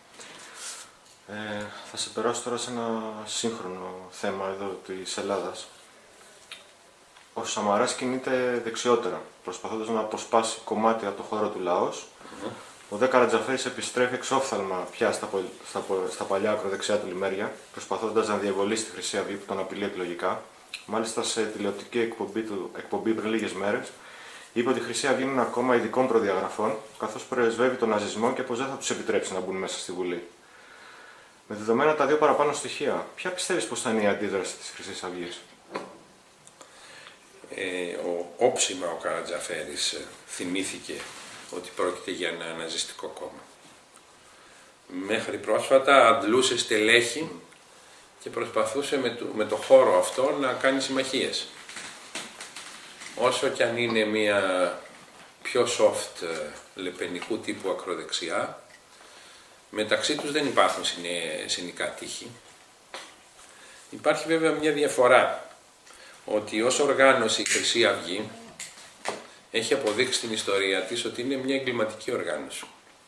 Ε, θα σε περάσω τώρα σε ένα σύγχρονο θέμα εδώ της Ελλάδας. Ο Σαμαράς κινείται δεξιότερα, προσπαθώντας να αποσπάσει κομμάτια από το χώρο του λαός. Mm-hmm. Ο Δε Καρατζαφέρης επιστρέφει εξόφθαλμα πια στα, στα, στα παλιά ακροδεξιά του λιμέρια, προσπαθώντας να διαβολήσει τη Χρυσή Αυγή που τον απειλεί εκλογικά. Μάλιστα, σε τηλεοπτική εκπομπή, του, εκπομπή πριν λίγες μέρες, είπε ότι η Χρυσή Αυγή είναι ένα κόμμα ειδικών προδιαγραφών, καθώς πρεσβεύει τον ναζισμό και πως δεν θα τους επιτρέψει να μπουν μέσα στη Βουλή. Με δεδομένα τα δύο παραπάνω στοιχεία, ποια πιστεύεις πως θα είναι η αντίδραση της Χρυσής Αυγής? Ε, ο, όψιμα ο Καρατζαφέρης ε, θυμήθηκε ότι πρόκειται για ένα ναζιστικό κόμμα. Μέχρι πρόσφατα αντλούσε στελέχη και προσπαθούσε με το, με το χώρο αυτό να κάνει συμμαχίες. όσο κι αν είναι μια πιο soft λεπενικού τύπου ακροδεξιά, μεταξύ τους δεν υπάρχουν συνικά τείχη. Υπάρχει βέβαια μια διαφορά, ότι ως οργάνωση η Χρυσή Αυγή έχει αποδείξει στην ιστορία της ότι είναι μια εγκληματική οργάνωση.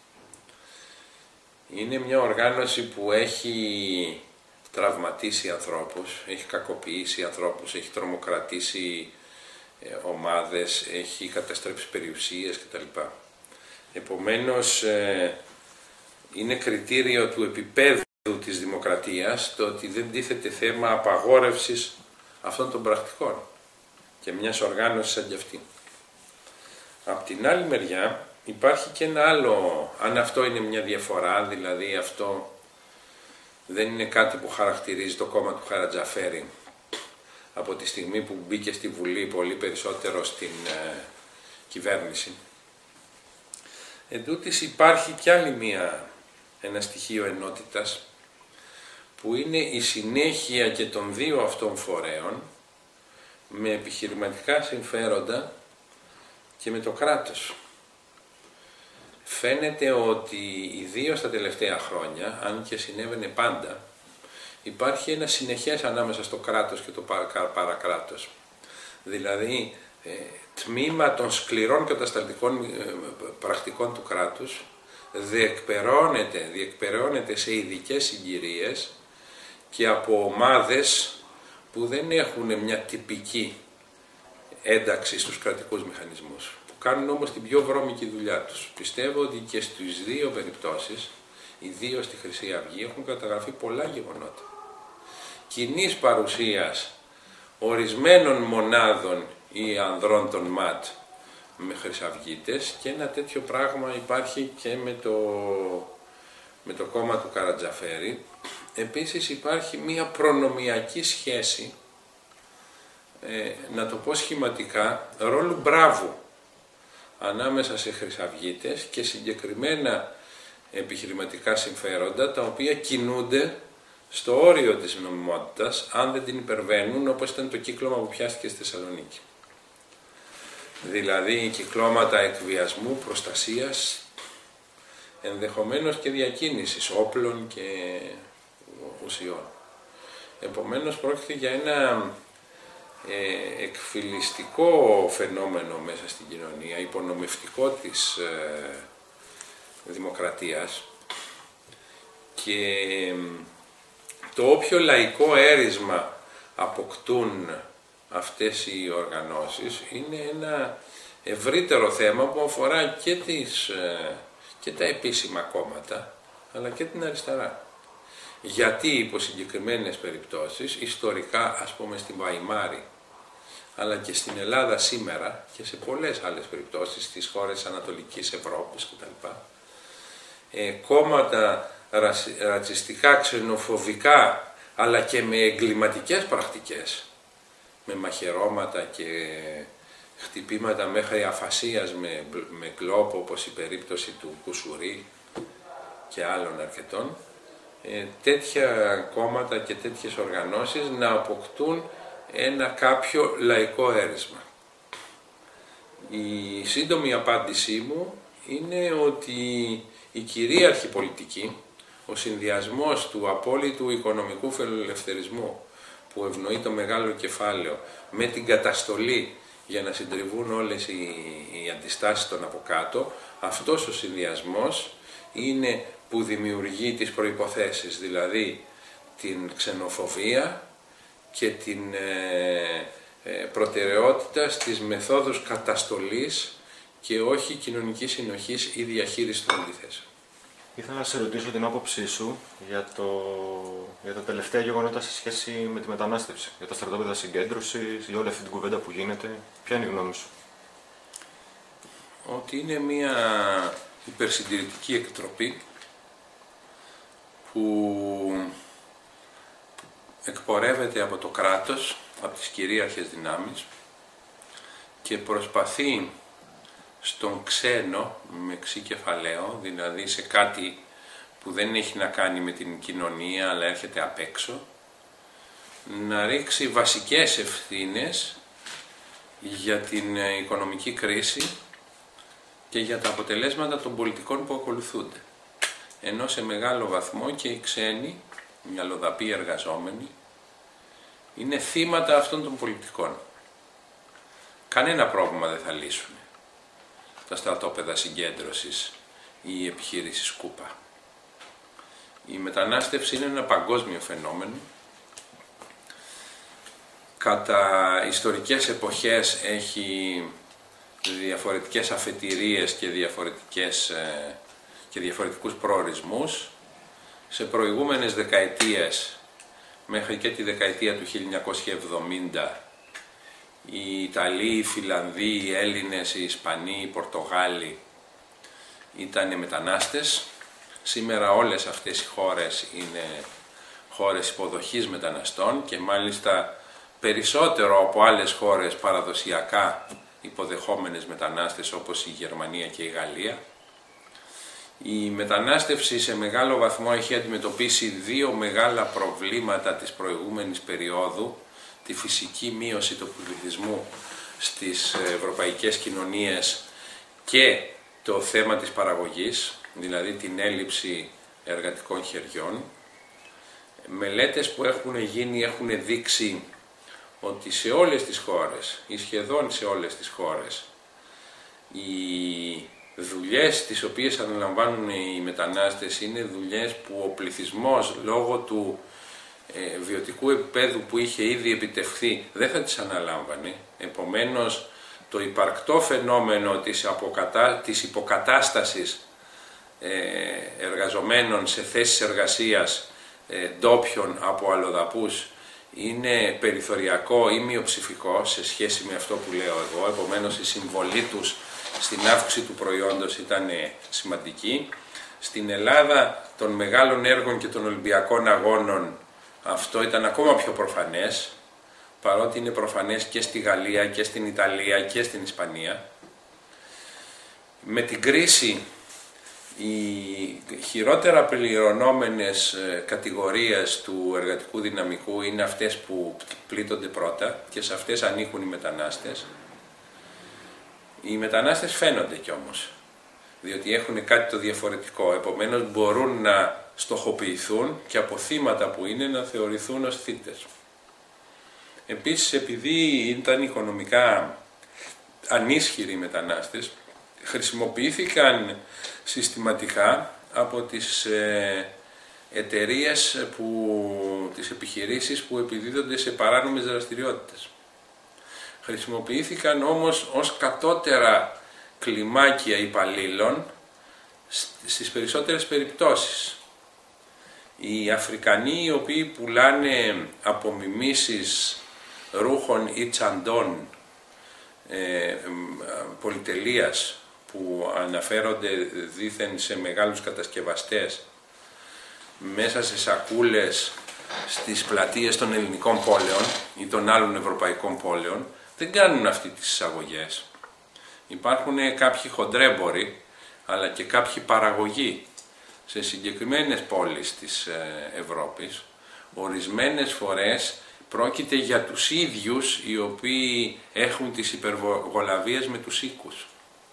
Είναι μια οργάνωση που έχει τραυματίσει ανθρώπους, έχει κακοποιήσει ανθρώπους, έχει τρομοκρατήσει ε, ομάδες, έχει καταστρέψει περιουσίες κτλ. Επομένως, ε, είναι κριτήριο του επίπεδου της δημοκρατίας το ότι δεν τίθεται θέμα απαγόρευσης αυτών των πρακτικών και μιας οργάνωσης σαν κι αυτή. Απ' την άλλη μεριά υπάρχει και ένα άλλο, αν αυτό είναι μια διαφορά, δηλαδή αυτό δεν είναι κάτι που χαρακτηρίζει το κόμμα του Χαρατζαφέρη από τη στιγμή που μπήκε στη Βουλή πολύ περισσότερο στην ε, κυβέρνηση. Εν τούτης υπάρχει κι άλλη μια, ένα στοιχείο ενότητας που είναι η συνέχεια και των δύο αυτών φορέων με επιχειρηματικά συμφέροντα και με το κράτος. Φαίνεται ότι ιδίως τα τελευταία χρόνια, αν και συνέβαινε πάντα, υπάρχει ένα συνεχές ανάμεσα στο κράτος και το παρακράτος. Δηλαδή, ε, τμήμα των σκληρών και κατασταλτικών ε, πρακτικών του κράτους διεκπεραιώνεται, διεκπεραιώνεται σε ειδικές συγκυρίες και από ομάδες που δεν έχουν μια τυπική ένταξη στους κρατικούς μηχανισμούς, που κάνουν όμως την πιο βρώμικη δουλειά τους. Πιστεύω ότι και στις δύο περιπτώσεις, ιδίως στη Χρυσή Αυγή, έχουν καταγραφεί πολλά γεγονότα κοινής παρουσίας ορισμένων μονάδων ή ανδρών των ΜΑΤ με χρυσαυγίτες, και ένα τέτοιο πράγμα υπάρχει και με το, με το κόμμα του Καρατζαφέρη. Επίσης υπάρχει μια προνομιακή σχέση, ε, να το πω σχηματικά, ρόλου μπράβου ανάμεσα σε χρυσαυγίτες και συγκεκριμένα επιχειρηματικά συμφέροντα, τα οποία κινούνται στο όριο της νομιμότητας, αν δεν την υπερβαίνουν, όπως ήταν το κύκλωμα που πιάστηκε στη Θεσσαλονίκη. Δηλαδή κυκλώματα εκβιασμού, προστασίας, ενδεχομένως και διακίνησης όπλων και ουσιών. Επομένως πρόκειται για ένα ε, εκφυλιστικό φαινόμενο μέσα στην κοινωνία, υπονομευτικό της ε, δημοκρατίας, και το όποιο λαϊκό έρισμα αποκτούν αυτές οι οργανώσεις είναι ένα ευρύτερο θέμα που αφορά και, τις, και τα επίσημα κόμματα, αλλά και την αριστερά. Γιατί υπό συγκεκριμένες περιπτώσεις, ιστορικά ας πούμε στην Βαϊμάρη, αλλά και στην Ελλάδα σήμερα και σε πολλές άλλες περιπτώσεις στις χώρες Ανατολικής Ευρώπης κτλ. Ε, κόμματα ρατσιστικά, ξενοφοβικά, αλλά και με εγκληματικές πρακτικές, με μαχαιρώματα και χτυπήματα μέχρι αφασίας με, με κλόπο, όπως η περίπτωση του Κουσουρί και άλλων αρκετών, ε, τέτοια κόμματα και τέτοιες οργανώσεις να αποκτούν ένα κάποιο λαϊκό έρισμα. Η σύντομη απάντησή μου είναι ότι η κυρίαρχη πολιτική, ο συνδυασμός του απόλυτου οικονομικού φιλελευθερισμού που ευνοεί το μεγάλο κεφάλαιο με την καταστολή για να συντριβούν όλες οι, οι αντιστάσεις των από κάτω, αυτός ο συνδυασμός είναι που δημιουργεί τις προϋποθέσεις, δηλαδή την ξενοφοβία και την ε, ε, προτεραιότητα στις μεθόδους καταστολής και όχι κοινωνικής συνοχής ή διαχείριση των αντιθέσεων. Ήθελα να σε ρωτήσω την άποψή σου για, το, για τα τελευταία γεγονότα σε σχέση με τη μετανάστευση, για τα στρατόπεδα συγκέντρωσης, για όλη αυτή την κουβέντα που γίνεται. Ποια είναι η γνώμη σου? Ότι είναι μια υπερσυντηρητική εκτροπή που εκπορεύεται από το κράτος, από τις κυρίαρχες δυνάμεις, και προσπαθεί στον ξένο, με ξύ κεφαλαίο, δηλαδή σε κάτι που δεν έχει να κάνει με την κοινωνία αλλά έρχεται απ' έξω, να ρίξει βασικές ευθύνες για την οικονομική κρίση και για τα αποτελέσματα των πολιτικών που ακολουθούνται. Ενώ σε μεγάλο βαθμό και οι ξένοι, οι αλλοδαποί εργαζόμενοι, είναι θύματα αυτών των πολιτικών. Κανένα πρόβλημα δεν θα λύσουν τα στρατόπεδα συγκέντρωσης ή η επιχείρηση Σκούπα. Η μετανάστευση είναι ένα παγκόσμιο φαινόμενο. Κατά ιστορικές εποχές έχει διαφορετικές αφετηρίες και, διαφορετικές, και διαφορετικούς προορισμούς. Σε προηγούμενες δεκαετίες, μέχρι και τη δεκαετία του χίλια εννιακόσια εβδομήντα, οι Ιταλοί, οι Φιλανδοί, οι Έλληνες, οι Ισπανοί, οι Πορτογάλοι ήταν μετανάστες. Σήμερα όλες αυτές οι χώρες είναι χώρες υποδοχής μεταναστών και μάλιστα περισσότερο από άλλες χώρες παραδοσιακά υποδεχόμενες μετανάστες όπως η Γερμανία και η Γαλλία. Η μετανάστευση σε μεγάλο βαθμό έχει αντιμετωπίσει δύο μεγάλα προβλήματα της προηγούμενης περίοδου, τη φυσική μείωση του πληθυσμού στις ευρωπαϊκές κοινωνίες και το θέμα της παραγωγής, δηλαδή την έλλειψη εργατικών χεριών. Μελέτες που έχουν γίνει έχουν δείξει ότι σε όλες τις χώρες, ή σχεδόν σε όλες τις χώρες, οι δουλειές τις οποίες αναλαμβάνουν οι μετανάστες είναι δουλειές που ο πληθυσμός λόγω του ε, βιωτικού επίπεδου που είχε ήδη επιτευχθεί δεν θα τις αναλάμβανε. Επομένως, το υπαρκτό φαινόμενο της, αποκατά, της υποκατάστασης ε, εργαζομένων σε θέσεις εργασίας ε, ντόπιων από αλλοδαπούς είναι περιθωριακό ή μειοψηφικό σε σχέση με αυτό που λέω εγώ. Επομένως, η συμβολή τους στην αύξηση του προϊόντος ήταν σημαντική. Στην Ελλάδα των μεγάλων έργων και των Ολυμπιακών Αγώνων αυτό ήταν ακόμα πιο προφανές, παρότι είναι προφανές και στη Γαλλία και στην Ιταλία και στην Ισπανία. Με την κρίση, οι χειρότερα πληρωνόμενες κατηγορίες του εργατικού δυναμικού είναι αυτές που πλήττονται πρώτα και σε αυτές ανήκουν οι μετανάστες. Οι μετανάστες φαίνονται κι όμως, διότι έχουν κάτι το διαφορετικό, επομένως μπορούν να στοχοποιηθούν και από θύματα που είναι να θεωρηθούν ως θύτες. Επίσης, επειδή ήταν οικονομικά ανίσχυροι οι μετανάστες, χρησιμοποιήθηκαν συστηματικά από τις ε, εταιρείες, που, τις επιχειρήσεις που επιδίδονται σε παράνομες δραστηριότητες. Χρησιμοποιήθηκαν όμως ως κατώτερα κλιμάκια υπαλλήλων στις περισσότερες περιπτώσεις. Οι Αφρικανοί οι οποίοι πουλάνε απομιμήσεις ρούχων ή τσαντών ε, πολυτελείας που αναφέρονται δήθεν σε μεγάλους κατασκευαστές μέσα σε σακούλες στις πλατείες των ελληνικών πόλεων ή των άλλων ευρωπαϊκών πόλεων, δεν κάνουν αυτή τις εισαγωγές. Υπάρχουν κάποιοι χοντρέμποροι αλλά και κάποιοι παραγωγοί σε συγκεκριμένες πόλεις της Ευρώπης. Ορισμένες φορές πρόκειται για τους ίδιους οι οποίοι έχουν τις υπεργολαβίες με τους οίκους.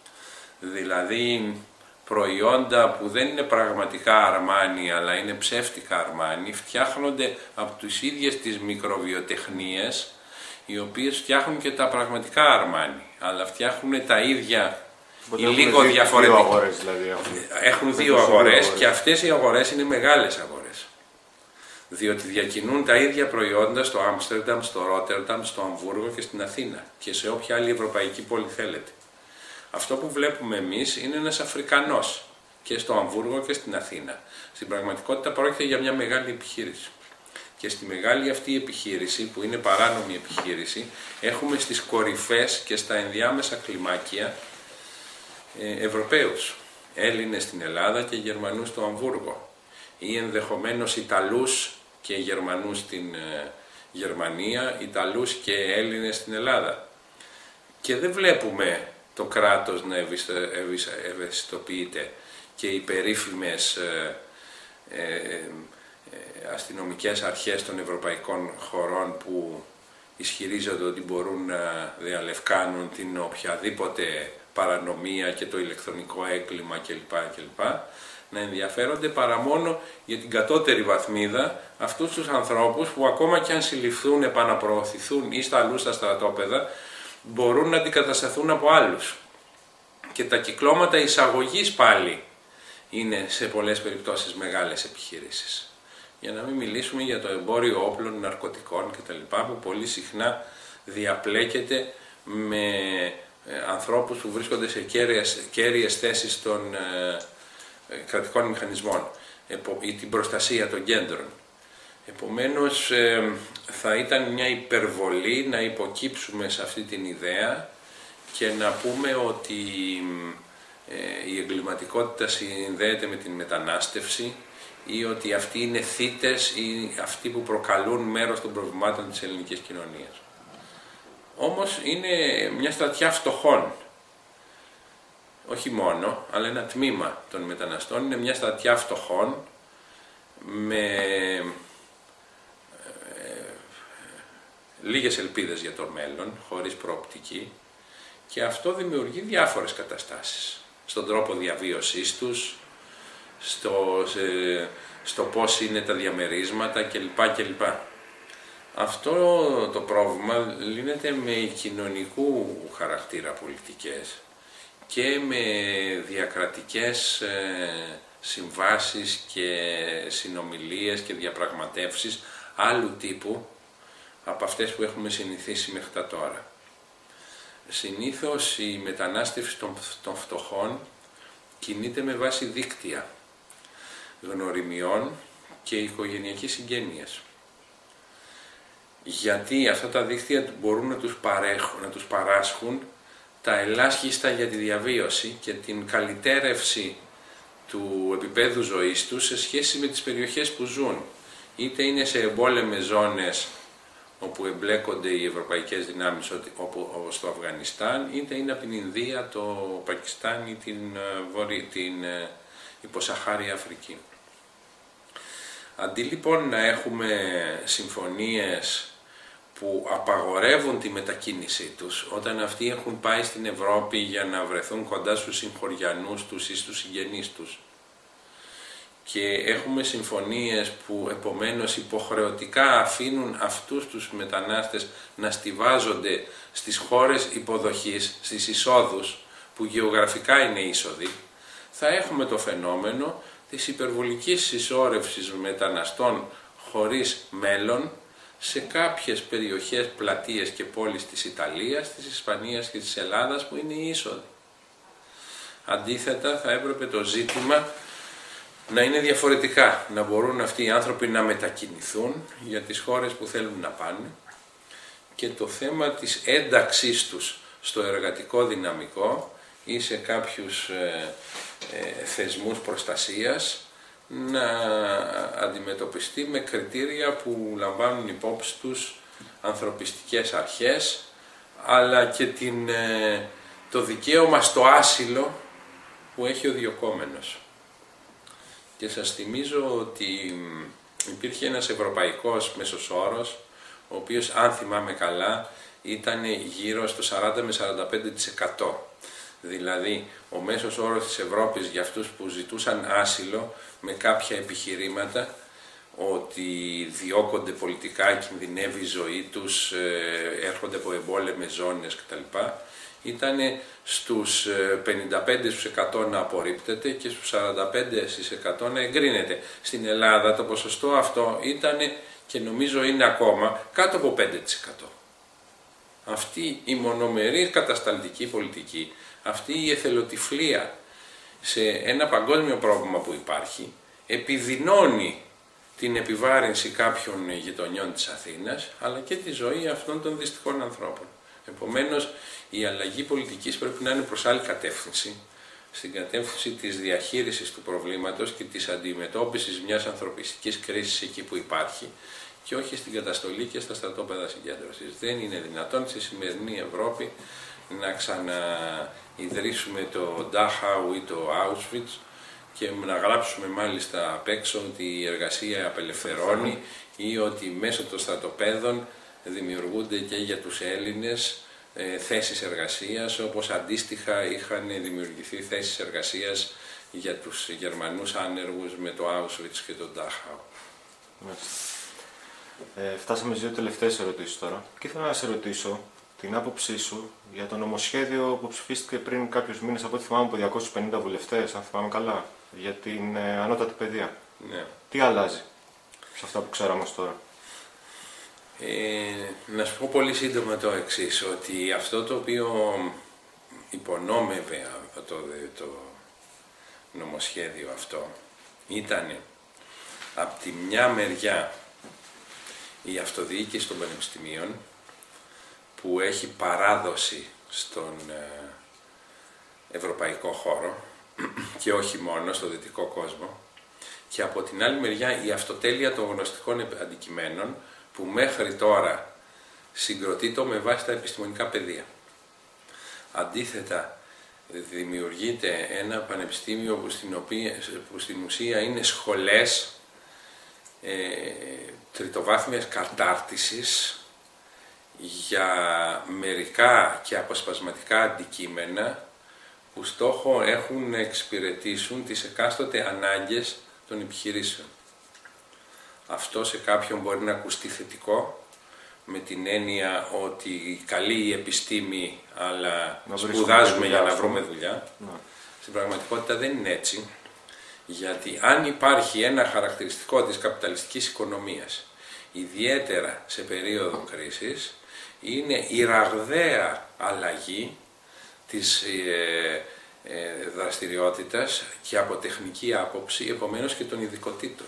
Δηλαδή προϊόντα που δεν είναι πραγματικά αρμάνι αλλά είναι ψεύτικα αρμάνι φτιάχνονται από τις ίδιες τις μικροβιοτεχνίες οι οποίες φτιάχνουν και τα πραγματικά αρμάνι, αλλά φτιάχνουν τα ίδια ή λίγο διαφορετικά. Δύο αγορές, δηλαδή, έχουν έχουν δύο αγορές και αυτές οι αγορές είναι μεγάλες αγορές. Διότι διακινούν τα ίδια προϊόντα στο Άμστερνταμ, στο Ρότερνταμ, στο Αμβούργο και στην Αθήνα και σε όποια άλλη ευρωπαϊκή πόλη θέλετε. Αυτό που βλέπουμε εμείς είναι ένας Αφρικανός και στο Αμβούργο και στην Αθήνα. Στην πραγματικότητα πρόκειται για μια μεγάλη επιχείρηση. Και στη μεγάλη αυτή επιχείρηση, που είναι παράνομη επιχείρηση, έχουμε στις κορυφές και στα ενδιάμεσα κλιμάκια ε, Ευρωπαίους. Έλληνες στην Ελλάδα και Γερμανούς στο Αμβούργο. Ή ενδεχομένως Ιταλούς και Γερμανούς στην ε, Γερμανία, Ιταλούς και Έλληνες στην Ελλάδα. Και δεν βλέπουμε το κράτος να ευαισθητοποιείται και οι περίφημες ε, ε, αστυνομικές αρχές των ευρωπαϊκών χωρών που ισχυρίζονται ότι μπορούν να διαλευκάνουν την οποιαδήποτε παρανομία και το ηλεκτρονικό έγκλημα κλπ. κλπ. Να ενδιαφέρονται παρά μόνο για την κατώτερη βαθμίδα αυτούς τους ανθρώπους που ακόμα και αν συλληφθούν, επαναπροωθηθούν ή στα αλλού στα στρατόπεδα, μπορούν να αντικατασταθούν από άλλους. Και τα κυκλώματα εισαγωγής πάλι είναι σε πολλές περιπτώσεις μεγάλες επιχειρήσεις. Για να μην μιλήσουμε για το εμπόριο όπλων, ναρκωτικών κτλ. Που πολύ συχνά διαπλέκεται με ανθρώπους που βρίσκονται σε κέρυες, κέρυες θέσεις των ε, κρατικών μηχανισμών ή την προστασία των κέντρων. Επομένως ε, θα ήταν μια υπερβολή να υποκύψουμε σε αυτή την ιδέα και να πούμε ότι ε, η εγκληματικότητα συνδέεται με την μετανάστευση ή ότι αυτοί είναι θύτες ή αυτοί που προκαλούν μέρος των προβλημάτων της ελληνικής κοινωνίας. Όμως είναι μια στρατιά φτωχών. Όχι μόνο, αλλά ένα τμήμα των μεταναστών είναι μια στρατιά φτωχών με ε, λίγες ελπίδες για το μέλλον, χωρίς προοπτική, και αυτό δημιουργεί διάφορες καταστάσεις στον τρόπο διαβίωσής τους, στο, σε, στο πώς είναι τα διαμερίσματα κλπ. κλπ. Αυτό το πρόβλημα λύνεται με κοινωνικού χαρακτήρα πολιτικές και με διακρατικές ε, συμβάσεις και συνομιλίες και διαπραγματεύσεις άλλου τύπου από αυτές που έχουμε συνηθίσει μέχρι τα τώρα. Συνήθως η μετανάστευση των, των φτωχών κινείται με βάση δίκτυα γνωριμιών και οικογενειακής συγγένειας. Γιατί αυτά τα δίκτυα μπορούν να τους, παρέχουν, να τους παράσχουν τα ελάχιστα για τη διαβίωση και την καλυτέρευση του επίπεδου ζωής τους σε σχέση με τις περιοχές που ζουν. Είτε είναι σε εμπόλεμες ζώνες όπου εμπλέκονται οι ευρωπαϊκές δυνάμεις όπως το Αφγανιστάν, είτε είναι από την Ινδία, το Πακιστάν ή την, Βορή, την υποσαχάρια Αφρική. Αντί λοιπόν να έχουμε συμφωνίες που απαγορεύουν τη μετακίνησή τους όταν αυτοί έχουν πάει στην Ευρώπη για να βρεθούν κοντά στους συγχωριανούς τους ή στους συγγενείς τους, και έχουμε συμφωνίες που επομένως υποχρεωτικά αφήνουν αυτούς τους μετανάστες να στιβάζονται στις χώρες υποδοχής, στις εισόδους που γεωγραφικά είναι είσοδοι, θα έχουμε το φαινόμενο της υπερβολικής συσσόρευσης μεταναστών χωρίς μέλλον σε κάποιες περιοχές, πλατείες και πόλεις της Ιταλίας, της Ισπανίας και της Ελλάδας που είναι είσοδοι. Αντίθετα, θα έπρεπε το ζήτημα να είναι διαφορετικά, να μπορούν αυτοί οι άνθρωποι να μετακινηθούν για τις χώρες που θέλουν να πάνε και το θέμα της ένταξής τους στο εργατικό δυναμικό ή σε κάποιους ε, ε, θεσμούς προστασίας να αντιμετωπιστεί με κριτήρια που λαμβάνουν υπόψη τους ανθρωπιστικές αρχές, αλλά και την, ε, το δικαίωμα στο άσυλο που έχει ο διωκόμενος. Και σας θυμίζω ότι υπήρχε ένας ευρωπαϊκός μέσος όρος, ο οποίος, αν θυμάμαι καλά, ήταν γύρω στο σαράντα με σαράντα πέντε τοις εκατό. Δηλαδή, ο μέσος όρος της Ευρώπης για αυτούς που ζητούσαν άσυλο με κάποια επιχειρήματα, ότι διώκονται πολιτικά, κινδυνεύει η ζωή τους, έρχονται από εμπόλεμες ζώνες κτλ. Ήταν στους πενήντα πέντε τοις εκατό να απορρίπτεται και στους σαράντα πέντε τοις εκατό να εγκρίνεται. Στην Ελλάδα το ποσοστό αυτό ήταν, και νομίζω είναι ακόμα, κάτω από πέντε τοις εκατό. Αυτή η μονομερή κατασταλτική πολιτική, αυτή η εθελοτυφλία σε ένα παγκόσμιο πρόβλημα που υπάρχει, επιδεινώνει την επιβάρυνση κάποιων γειτονιών της Αθήνας, αλλά και τη ζωή αυτών των δυστυχών ανθρώπων. Επομένως, η αλλαγή πολιτικής πρέπει να είναι προς άλλη κατεύθυνση, στην κατεύθυνση της διαχείρισης του προβλήματος και της αντιμετώπισης μιας ανθρωπιστικής κρίσης εκεί που υπάρχει, και όχι στην καταστολή και στα στρατόπεδα συγκέντρωσης. Δεν είναι δυνατόν στη σημερινή Ευρώπη να ξαναειδρύσουμε το Ντάχαου ή το Auschwitz και να γράψουμε μάλιστα απ' έξω ότι η εργασία απελευθερώνει ή ότι μέσω των στρατοπέδων δημιουργούνται και για τους Έλληνες ε, θέσεις εργασίας, όπως αντίστοιχα είχαν δημιουργηθεί θέσεις εργασίας για τους Γερμανούς άνεργους με το Auschwitz και το Dachau. Ε, φτάσαμε στις δύο τελευταίες ερωτήσεις τώρα και ήθελα να σε ρωτήσω την άποψή σου για το νομοσχέδιο που ψηφίστηκε πριν κάποιους μήνες, από ό,τι θυμάμαι, από διακόσιους πενήντα βουλευτές, αν θυμάμαι καλά, για την ε, ανώτατη παιδεία. Ναι. Τι αλλάζει σε αυτά που ξέραμε ως τώρα? Ε, να σου πω πολύ σύντομα το εξής, ότι αυτό το οποίο υπονόμευε το, το νομοσχέδιο αυτό ήταν από τη μια μεριά η αυτοδιοίκηση των πανεπιστημίων, που έχει παράδοση στον ευρωπαϊκό χώρο και όχι μόνο στο δυτικό κόσμο, και από την άλλη μεριά η αυτοτέλεια των γνωστικών αντικειμένων, που μέχρι τώρα συγκροτείται με βάση τα επιστημονικά πεδία. Αντίθετα, δημιουργείται ένα πανεπιστήμιο που στην, οποία, που στην ουσία είναι σχολές ε, τριτοβάθμιας κατάρτισης για μερικά και αποσπασματικά αντικείμενα που στόχο έχουν να εξυπηρετήσουν τις εκάστοτε ανάγκες των επιχειρήσεων. Αυτό σε κάποιον μπορεί να ακουστεί θετικό, με την έννοια ότι καλή η επιστήμη, αλλά να σπουδάζουμε για να βρούμε δουλειά. Να. Στην πραγματικότητα δεν είναι έτσι, γιατί αν υπάρχει ένα χαρακτηριστικό της καπιταλιστικής οικονομίας, ιδιαίτερα σε περίοδο κρίσης, είναι η ραγδαία αλλαγή της ε, ε, δραστηριότητας και από τεχνική άποψη, επομένως και των ειδικοτήτων.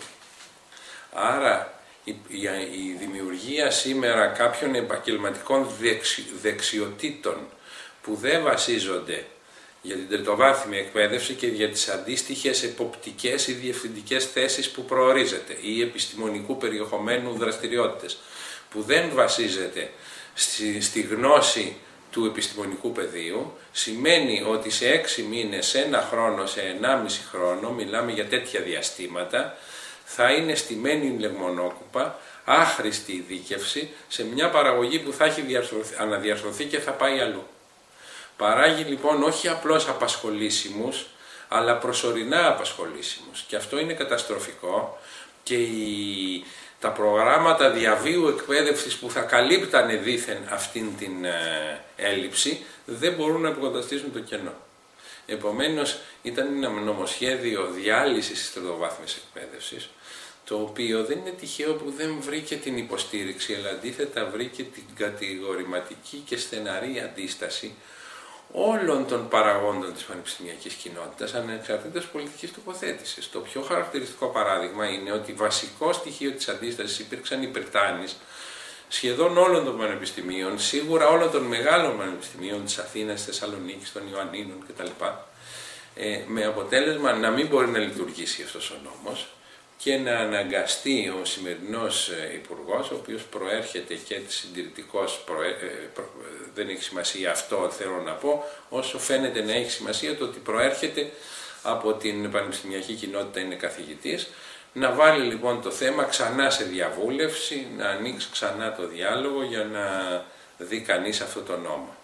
Άρα η, η, η δημιουργία σήμερα κάποιων επαγγελματικών δεξι, δεξιοτήτων που δεν βασίζονται για την τριτοβάθμια εκπαίδευση και για τις αντίστοιχες εποπτικές ή διευθυντικές θέσεις που προορίζεται, ή επιστημονικού περιεχομένου δραστηριότητες, που δεν βασίζεται στη, στη γνώση του επιστημονικού πεδίου, σημαίνει ότι σε έξι μήνες, σε ένα χρόνο, σε ενάμιση χρόνο, μιλάμε για τέτοια διαστήματα, θα είναι στημένη λεμονόκουπα, άχρηστη ειδίκευση σε μια παραγωγή που θα έχει αναδιαρθρωθεί και θα πάει αλλού. Παράγει λοιπόν όχι απλώς απασχολήσιμους, αλλά προσωρινά απασχολήσιμους. Και αυτό είναι καταστροφικό, και η, τα προγράμματα διαβίου εκπαίδευσης που θα καλύπτανε δήθεν αυτήν την ε, έλλειψη δεν μπορούν να υποκαταστήσουν το κενό. Επομένως ήταν ένα νομοσχέδιο διάλυσης της τριτοβάθμιας εκπαίδευσης, το οποίο δεν είναι τυχαίο που δεν βρήκε την υποστήριξη, αλλά αντίθετα βρήκε την κατηγορηματική και στεναρή αντίσταση όλων των παραγόντων της πανεπιστημιακής κοινότητας, ανεξαρτήτως πολιτικής τοποθέτησης. Το πιο χαρακτηριστικό παράδειγμα είναι ότι βασικό στοιχείο της αντίστασης υπήρξαν οι Πριτάνης σχεδόν όλων των πανεπιστημίων, σίγουρα όλων των μεγάλων πανεπιστημίων της Αθήνας, της Θεσσαλονίκης, των Ιωαννίνων κτλ. Ε, με αποτέλεσμα να μην μπορεί να λειτουργήσει αυτός ο νόμος και να αναγκαστεί ο σημερινός υπουργός, ο οποίος προέρχεται και συντηρητικός, προέ... προ... δεν έχει σημασία αυτό θέλω να πω, όσο φαίνεται να έχει σημασία το ότι προέρχεται από την πανεπιστημιακή κοινότητα, είναι καθηγητής, να βάλει λοιπόν το θέμα ξανά σε διαβούλευση, να ανοίξει ξανά το διάλογο για να δει κανείς αυτό το νόμο.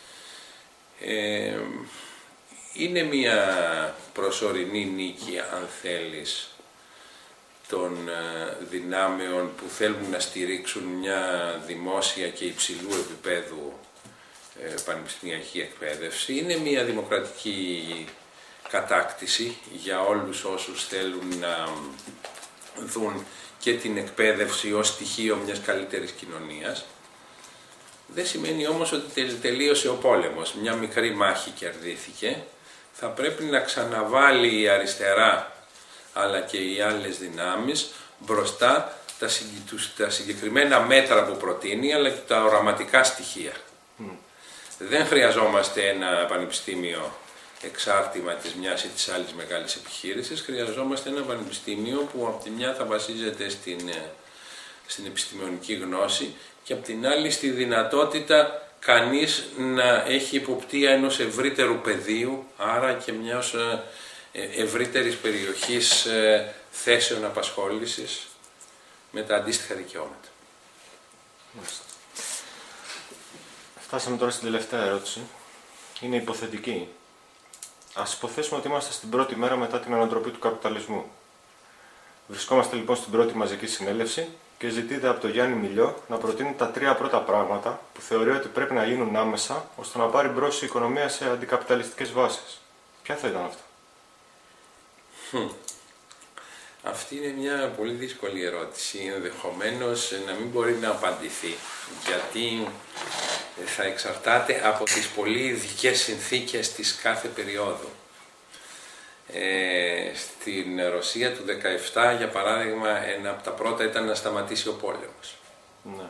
Ε, είναι μια προσωρινή νίκη, αν θέλεις, των δυνάμεων που θέλουν να στηρίξουν μια δημόσια και υψηλού επίπεδου πανεπιστημιακή εκπαίδευση. Είναι μια δημοκρατική κατάκτηση για όλους όσους θέλουν να δουν και την εκπαίδευση ως στοιχείο μιας καλύτερης κοινωνίας. Δεν σημαίνει όμως ότι τελείωσε ο πόλεμος. Μια μικρή μάχη κερδίθηκε. Θα πρέπει να ξαναβάλει η αριστερά αλλά και οι άλλες δυνάμεις μπροστά τα, τα συγκεκριμένα μέτρα που προτείνει, αλλά και τα οραματικά στοιχεία. Mm. Δεν χρειαζόμαστε ένα πανεπιστήμιο εξάρτημα της μιας ή της άλλης μεγάλης επιχείρησης, χρειαζόμαστε ένα πανεπιστήμιο που από τη μια θα βασίζεται στην, στην επιστημονική γνώση και από την άλλη στη δυνατότητα κανείς να έχει υποπτία ενός ευρύτερου πεδίου, άρα και μιας ευρύτερης περιοχής θέσεων απασχόλησης με τα αντίστοιχα δικαιώματα. Φτάσαμε τώρα στην τελευταία ερώτηση. Είναι υποθετική. Ας υποθέσουμε ότι είμαστε στην πρώτη μέρα μετά την ανατροπή του καπιταλισμού. Βρισκόμαστε λοιπόν στην πρώτη μαζική συνέλευση και ζητείται από τον Γιάννη Μιλιό να προτείνει τα τρία πρώτα πράγματα που θεωρεί ότι πρέπει να γίνουν άμεσα ώστε να πάρει μπρος η οικονομία σε αντικαπιταλιστικές βάσεις. Ποια θα ήταν αυτά? Hm. Αυτή είναι μια πολύ δύσκολη ερώτηση, ενδεχομένως να μην μπορεί να απαντηθεί, γιατί θα εξαρτάται από τις πολύ ειδικές συνθήκες της κάθε περίοδου. Ε, στην Ρωσία του δεκαεπτά, για παράδειγμα, ένα από τα πρώτα ήταν να σταματήσει ο πόλεμος. Ναι.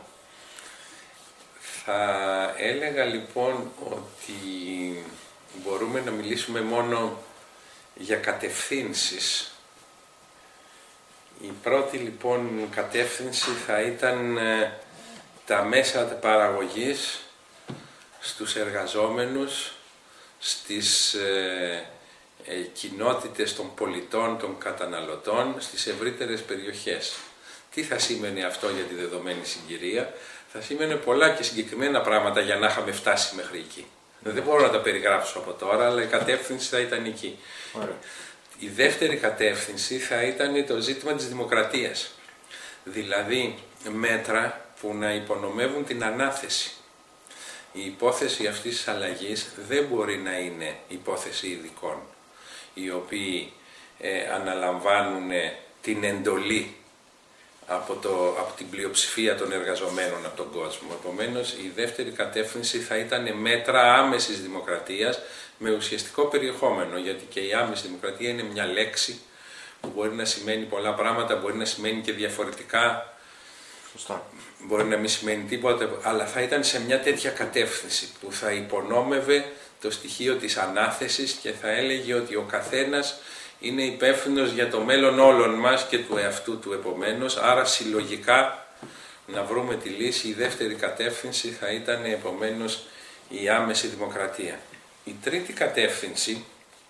Θα έλεγα λοιπόν ότι μπορούμε να μιλήσουμε μόνο για κατευθύνσεις. Η πρώτη λοιπόν κατεύθυνση θα ήταν ε, τα μέσα παραγωγής στους εργαζόμενους, στις ε, ε, κοινότητες των πολιτών, των καταναλωτών, στις ευρύτερες περιοχές. Τι θα σήμαινε αυτό για τη δεδομένη συγκυρία? Θα σήμαινε πολλά και συγκεκριμένα πράγματα για να είχαμε φτάσει μέχρι εκεί. Δεν μπορώ να τα περιγράψω από τώρα, αλλά η κατεύθυνση θα ήταν εκεί. Ωραία. Η δεύτερη κατεύθυνση θα ήταν το ζήτημα της δημοκρατίας. Δηλαδή μέτρα που να υπονομεύουν την ανάθεση. Η υπόθεση αυτής της αλλαγής δεν μπορεί να είναι υπόθεση ειδικών, οι οποίοι ε, αναλαμβάνουν την εντολή από, το, από την πλειοψηφία των εργαζομένων από τον κόσμο. Επομένως, η δεύτερη κατεύθυνση θα ήταν μέτρα άμεσης δημοκρατίας με ουσιαστικό περιεχόμενο, γιατί και η άμεση δημοκρατία είναι μια λέξη που μπορεί να σημαίνει πολλά πράγματα, μπορεί να σημαίνει και διαφορετικά, Σωστά. μπορεί να μην σημαίνει τίποτα, αλλά θα ήταν σε μια τέτοια κατεύθυνση που θα υπονόμευε το στοιχείο της ανάθεσης και θα έλεγε ότι ο καθένας είναι υπεύθυνος για το μέλλον όλων μας και του εαυτού του επομένως, άρα συλλογικά να βρούμε τη λύση. Η δεύτερη κατεύθυνση θα ήταν επομένως η άμεση δημοκρατία. Η τρίτη κατεύθυνση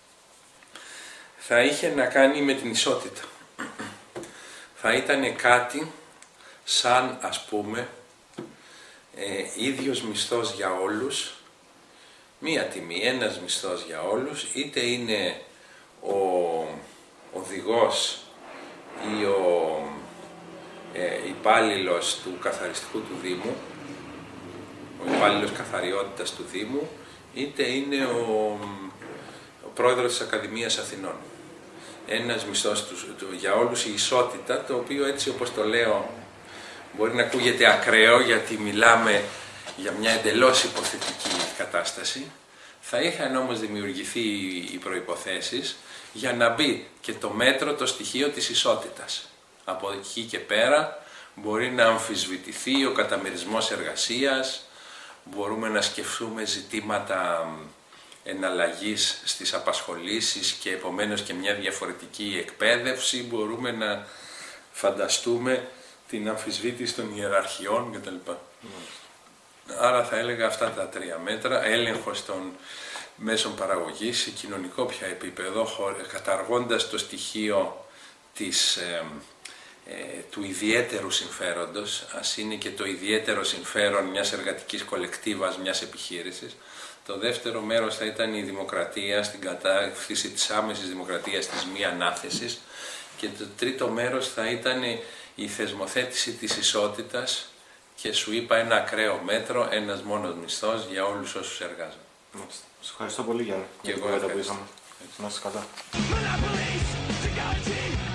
θα είχε να κάνει με την ισότητα. Θα ήταν κάτι σαν, ας πούμε, ε, ίδιος μισθός για όλους, μία τιμή, ένας μισθός για όλους, είτε είναι ο οδηγός ή ο ε, υπάλληλος του καθαριστικού του Δήμου, ο υπάλληλος καθαριότητας του Δήμου, είτε είναι ο, ο πρόεδρος της Ακαδημίας Αθηνών. Ένας μισθός του, του, για όλους, η ισότητα, το οποίο έτσι όπως το λέω μπορεί να ακούγεται ακραίο, γιατί μιλάμε για μια εντελώς υποθετική κατάσταση. Θα είχαν όμως δημιουργηθεί οι προϋποθέσεις για να μπει και το μέτρο, το στοιχείο της ισότητας. Από εκεί και πέρα μπορεί να αμφισβητηθεί ο καταμερισμός εργασίας, μπορούμε να σκεφτούμε ζητήματα εναλλαγής στις απασχολήσεις και επομένως και μια διαφορετική εκπαίδευση, μπορούμε να φανταστούμε την αμφισβήτηση των ιεραρχιών κτλ. Mm. Άρα θα έλεγα αυτά τα τρία μέτρα: έλεγχος των μέσων παραγωγής σε κοινωνικό πια επίπεδο, καταργώντας το στοιχείο της, ε, ε, του ιδιαίτερου συμφέροντος, ας είναι και το ιδιαίτερο συμφέρον μιας εργατικής κολεκτίβας, μιας επιχείρησης. Το δεύτερο μέρος θα ήταν η δημοκρατία, στην κατάφυση της άμεσης δημοκρατίας, της μη ανάθεσης, και το τρίτο μέρος θα ήταν η θεσμοθέτηση της ισότητας, και σου είπα ένα ακραίο μέτρο, ένας μόνος μισθός για όλους όσους εργάζονται. Σας ευχαριστώ πολύ, Γιάννη. Και εγώ ευχαριστώ. Να είστε καλά.